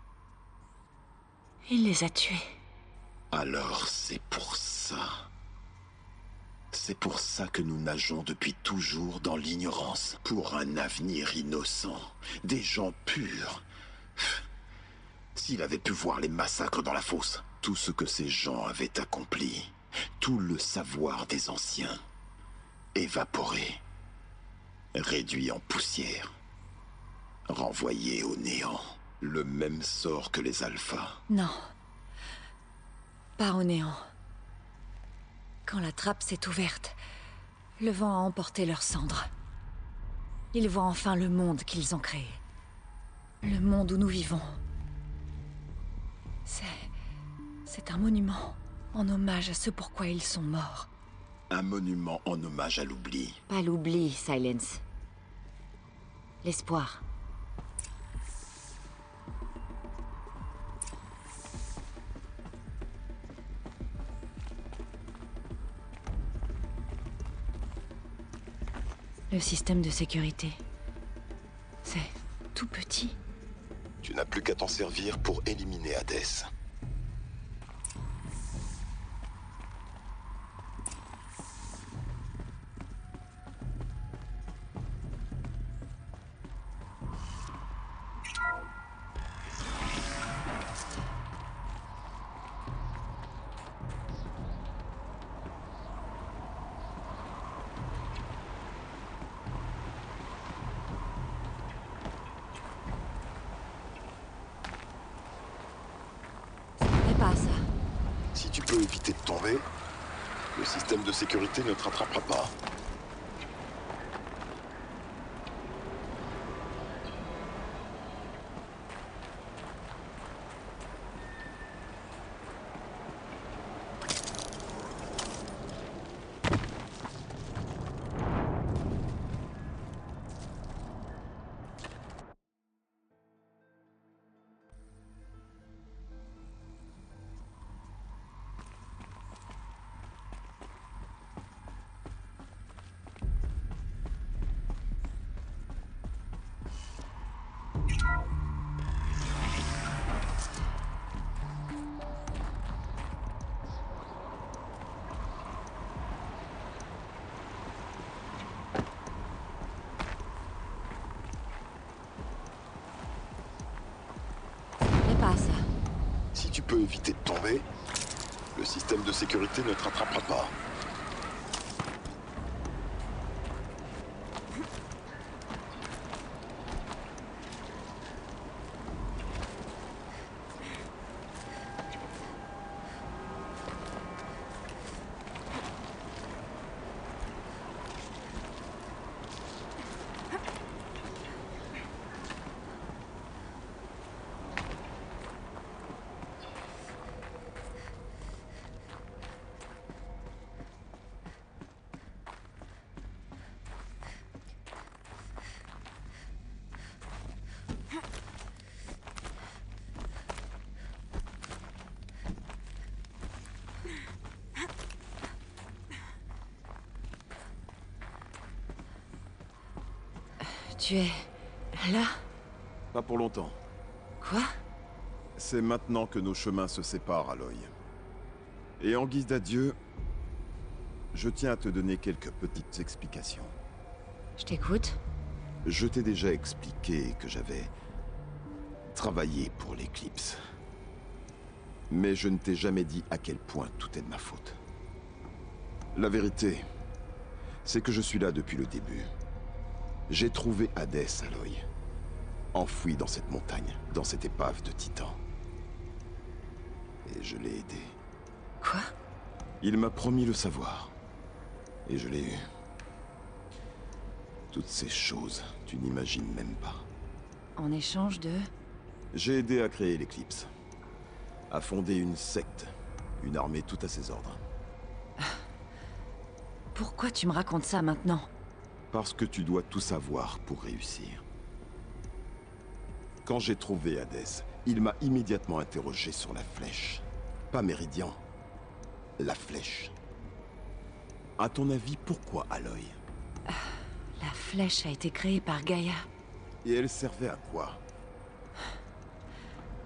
Il les a tués. Alors c'est pour ça. C'est pour ça que nous nageons depuis toujours dans l'ignorance. Pour un avenir innocent. Des gens purs. S'il avait pu voir les massacres dans la fosse, tout ce que ces gens avaient accompli, tout le savoir des anciens, évaporé, réduit en poussière, renvoyé au néant. Le même sort que les alphas. Non. Pas au néant. Quand la trappe s'est ouverte, le vent a emporté leurs cendres. Ils voient enfin le monde qu'ils ont créé. Le monde où nous vivons. C'est... C'est un monument en hommage à ce pourquoi ils sont morts. Un monument en hommage à l'oubli. Pas l'oubli, Silence. L'espoir. Le système de sécurité. C'est tout petit. Tu n'as plus qu'à t'en servir pour éliminer Hadès. Si tu peux éviter de tomber, le système de sécurité ne te rattrapera pas. Si tu peux éviter de tomber, le système de sécurité ne te rattrapera pas. Tu es... là? Pas pour longtemps. Quoi? C'est maintenant que nos chemins se séparent, Aloy. Et en guise d'adieu, je tiens à te donner quelques petites explications. Je t'écoute. Je t'ai déjà expliqué que j'avais travaillé pour l'Éclipse. Mais je ne t'ai jamais dit à quel point tout est de ma faute. La vérité, c'est que je suis là depuis le début. J'ai trouvé Hadès, Aloy. Enfoui dans cette montagne, dans cette épave de titan. Et je l'ai aidé. Quoi? Il m'a promis le savoir. Et je l'ai eu. Toutes ces choses, tu n'imagines même pas. En échange de... J'ai aidé à créer l'Éclipse. À fonder une secte. Une armée tout à ses ordres. Pourquoi tu me racontes ça maintenant? Parce que tu dois tout savoir pour réussir. Quand j'ai trouvé Hadès, il m'a immédiatement interrogé sur la flèche. Pas Méridian. La flèche. À ton avis, pourquoi Aloy? La flèche a été créée par Gaïa. Et elle servait à quoi?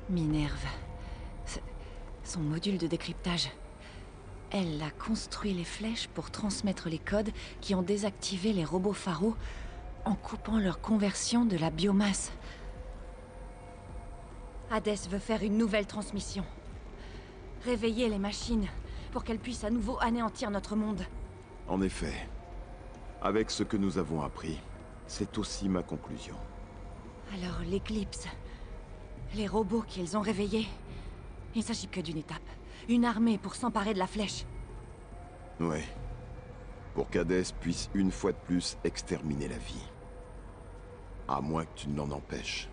Minerve. C'est- Son module de décryptage. Elle a construit les flèches pour transmettre les codes qui ont désactivé les robots Pharaoh en coupant leur conversion de la biomasse. Hadès veut faire une nouvelle transmission. Réveiller les machines pour qu'elles puissent à nouveau anéantir notre monde. En effet, avec ce que nous avons appris, c'est aussi ma conclusion. Alors l'éclipse, les robots qu'ils ont réveillés, il s'agit que d'une étape. Une armée pour s'emparer de la flèche. Ouais. Pour qu'Hadès puisse une fois de plus exterminer la vie. À moins que tu ne l'en empêches.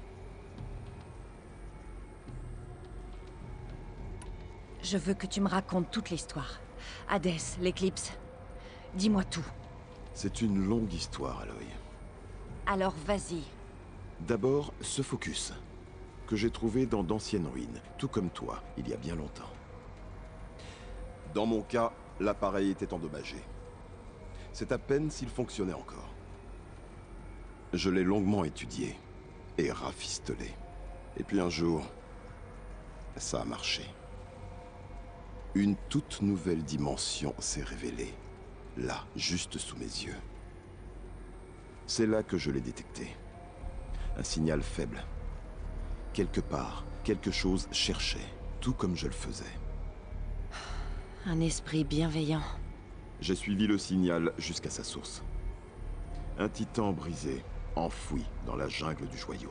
Je veux que tu me racontes toute l'histoire. Hadès, l'éclipse. Dis-moi tout. C'est une longue histoire, Aloy. Alors vas-y. D'abord, ce focus, que j'ai trouvé dans d'anciennes ruines, tout comme toi, il y a bien longtemps. Dans mon cas, l'appareil était endommagé. C'est à peine s'il fonctionnait encore. Je l'ai longuement étudié et rafistolé. Et puis un jour, ça a marché. Une toute nouvelle dimension s'est révélée, là, juste sous mes yeux. C'est là que je l'ai détecté. Un signal faible. Quelque part, quelque chose cherchait, tout comme je le faisais. Un esprit bienveillant. J'ai suivi le signal jusqu'à sa source. Un titan brisé, enfoui dans la jungle du joyau.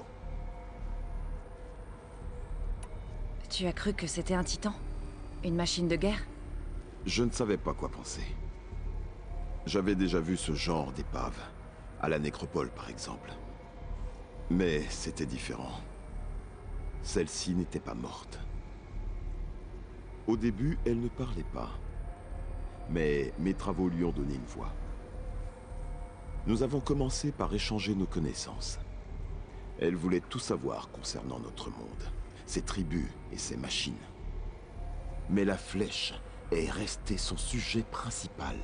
Tu as cru que c'était un titan? Une machine de guerre? Je ne savais pas quoi penser. J'avais déjà vu ce genre d'épave, à la nécropole par exemple. Mais c'était différent. Celle-ci n'était pas morte. Au début, elle ne parlait pas. Mais mes travaux lui ont donné une voix. Nous avons commencé par échanger nos connaissances. Elle voulait tout savoir concernant notre monde, ses tribus et ses machines. Mais la flèche est restée son sujet principal.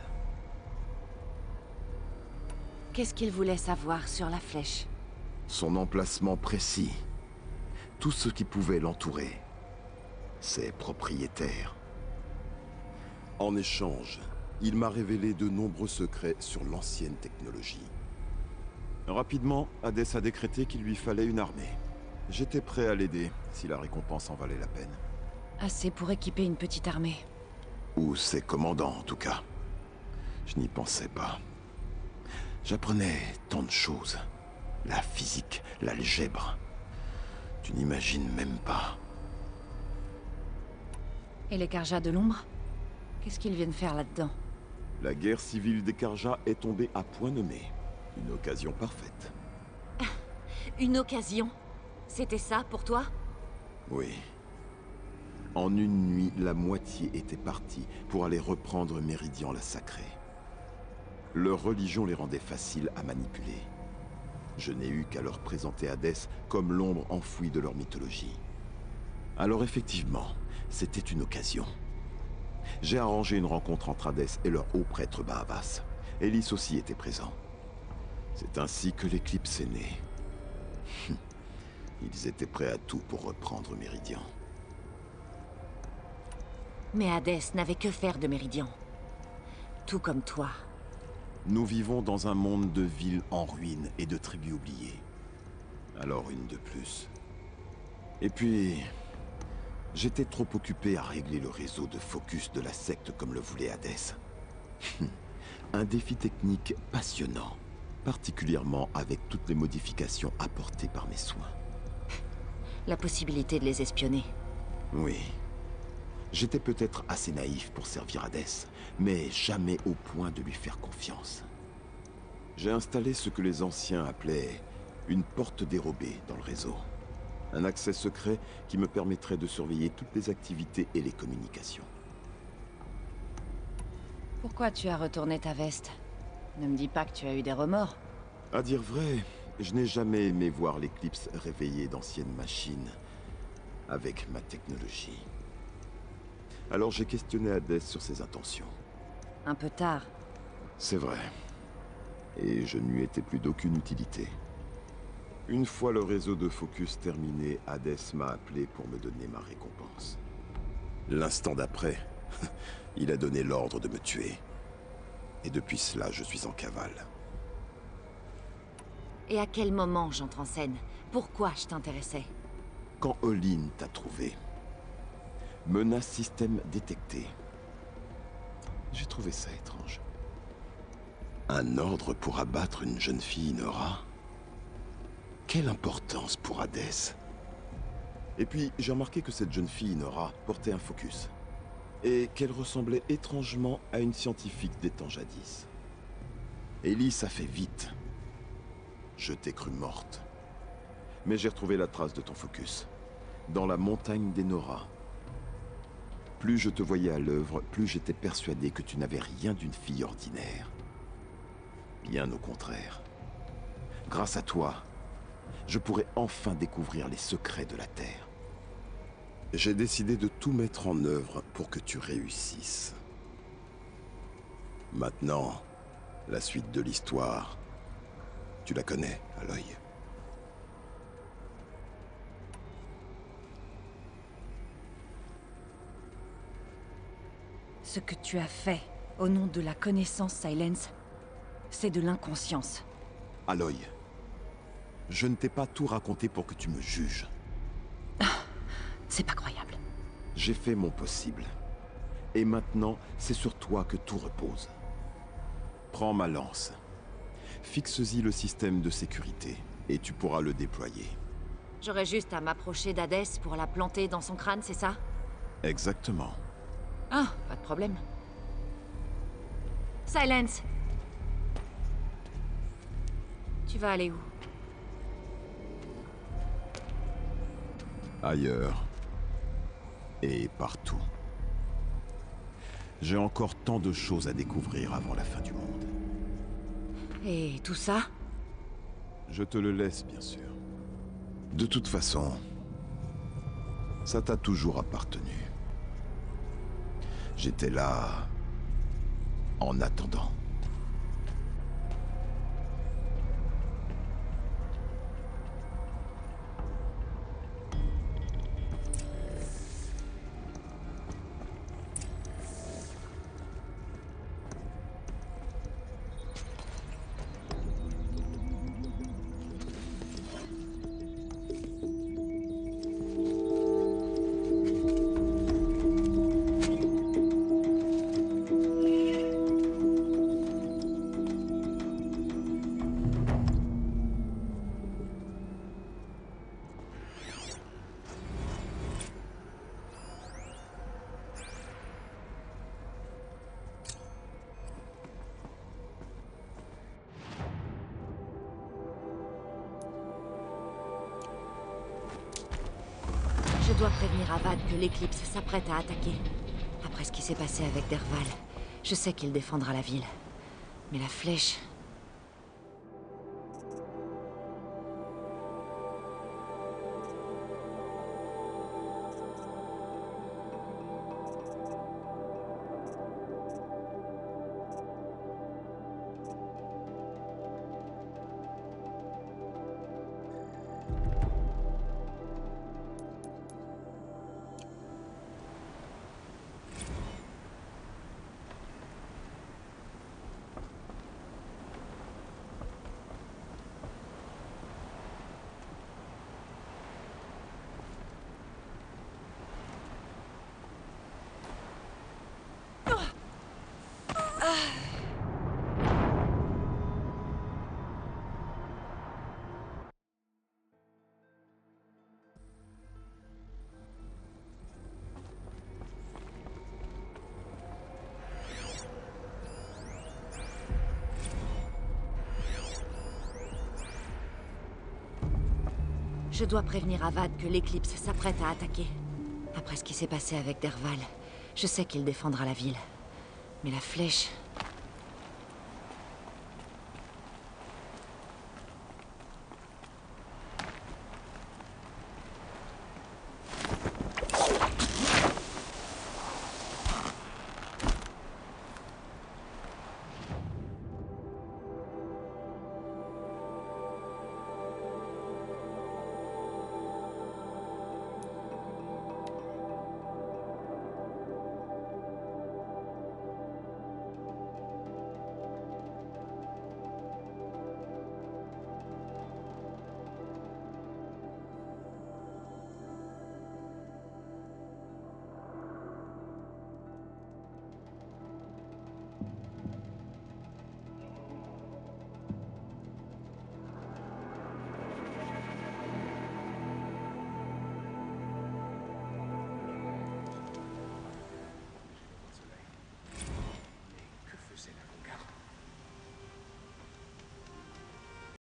Qu'est-ce qu'il voulait savoir sur la flèche? Son emplacement précis. Tout ce qui pouvait l'entourer. Ses propriétaires. En échange, il m'a révélé de nombreux secrets sur l'ancienne technologie. Rapidement, Hadès a décrété qu'il lui fallait une armée. J'étais prêt à l'aider, si la récompense en valait la peine. Assez pour équiper une petite armée. Ou ses commandants, en tout cas. Je n'y pensais pas. J'apprenais tant de choses. La physique, l'algèbre. Tu n'imagines même pas. Et les Carjas de l'ombre? Qu'est-ce qu'ils viennent faire là-dedans? La guerre civile des Carjas est tombée à point nommé. Une occasion parfaite. Une occasion? C'était ça pour toi? Oui. En une nuit, la moitié était partie pour aller reprendre Méridian la Sacrée. Leur religion les rendait faciles à manipuler. Je n'ai eu qu'à leur présenter Hadès comme l'ombre enfouie de leur mythologie. Alors effectivement, c'était une occasion. J'ai arrangé une rencontre entre Hadès et leur haut prêtre Bahavas. Ellis aussi était présent. C'est ainsi que l'éclipse est née. Ils étaient prêts à tout pour reprendre Méridian. Mais Hadès n'avait que faire de Méridian. Tout comme toi. Nous vivons dans un monde de villes en ruine et de tribus oubliées. Alors une de plus. Et puis... j'étais trop occupé à régler le réseau de focus de la secte comme le voulait Hadès. Un défi technique passionnant, particulièrement avec toutes les modifications apportées par mes soins. La possibilité de les espionner. Oui. J'étais peut-être assez naïf pour servir Hadès, mais jamais au point de lui faire confiance. J'ai installé ce que les anciens appelaient une porte dérobée dans le réseau. Un accès secret qui me permettrait de surveiller toutes les activités et les communications. Pourquoi tu as retourné ta veste? Ne me dis pas que tu as eu des remords. À dire vrai, je n'ai jamais aimé voir l'éclipse réveiller d'anciennes machines avec ma technologie. Alors j'ai questionné Hadès sur ses intentions. Un peu tard. C'est vrai. Et je ne lui étais plus d'aucune utilité. Une fois le réseau de focus terminé, Hades m'a appelé pour me donner ma récompense. L'instant d'après, il a donné l'ordre de me tuer. Et depuis cela, je suis en cavale. Et à quel moment j'entre en scène? Pourquoi je t'intéressais? Quand Olin t'a trouvé. Menace système détecté. J'ai trouvé ça étrange. Un ordre pour abattre une jeune fille, Nora? Quelle importance pour Hades? Et puis, j'ai remarqué que cette jeune fille, Nora, portait un focus. Et qu'elle ressemblait étrangement à une scientifique des temps jadis. Ellie, ça fait vite. Je t'ai cru morte. Mais j'ai retrouvé la trace de ton focus. Dans la montagne des Nora. Plus je te voyais à l'œuvre, plus j'étais persuadé que tu n'avais rien d'une fille ordinaire. Bien au contraire. Grâce à toi, je pourrais enfin découvrir les secrets de la Terre. J'ai décidé de tout mettre en œuvre pour que tu réussisses. Maintenant, la suite de l'histoire, tu la connais, Aloy. Ce que tu as fait, au nom de la connaissance, Silence, c'est de l'inconscience. Aloy, je ne t'ai pas tout raconté pour que tu me juges. C'est pas croyable. J'ai fait mon possible. Et maintenant, c'est sur toi que tout repose. Prends ma lance. Fixe-y le système de sécurité, et tu pourras le déployer. J'aurais juste à m'approcher d'Hadès pour la planter dans son crâne, c'est ça? Exactement. Ah, pas de problème. Silence! Tu vas aller où? Ailleurs. Et partout. J'ai encore tant de choses à découvrir avant la fin du monde. Et tout ça? Je te le laisse, bien sûr. De toute façon, ça t'a toujours appartenu. J'étais là en attendant. Je dois prévenir Avad que l'Éclipse s'apprête à attaquer. Après ce qui s'est passé avec Derval, je sais qu'il défendra la ville. Mais la flèche... Je dois prévenir Avad que l'Éclipse s'apprête à attaquer. Après ce qui s'est passé avec Derval, je sais qu'il défendra la ville. Mais la flèche...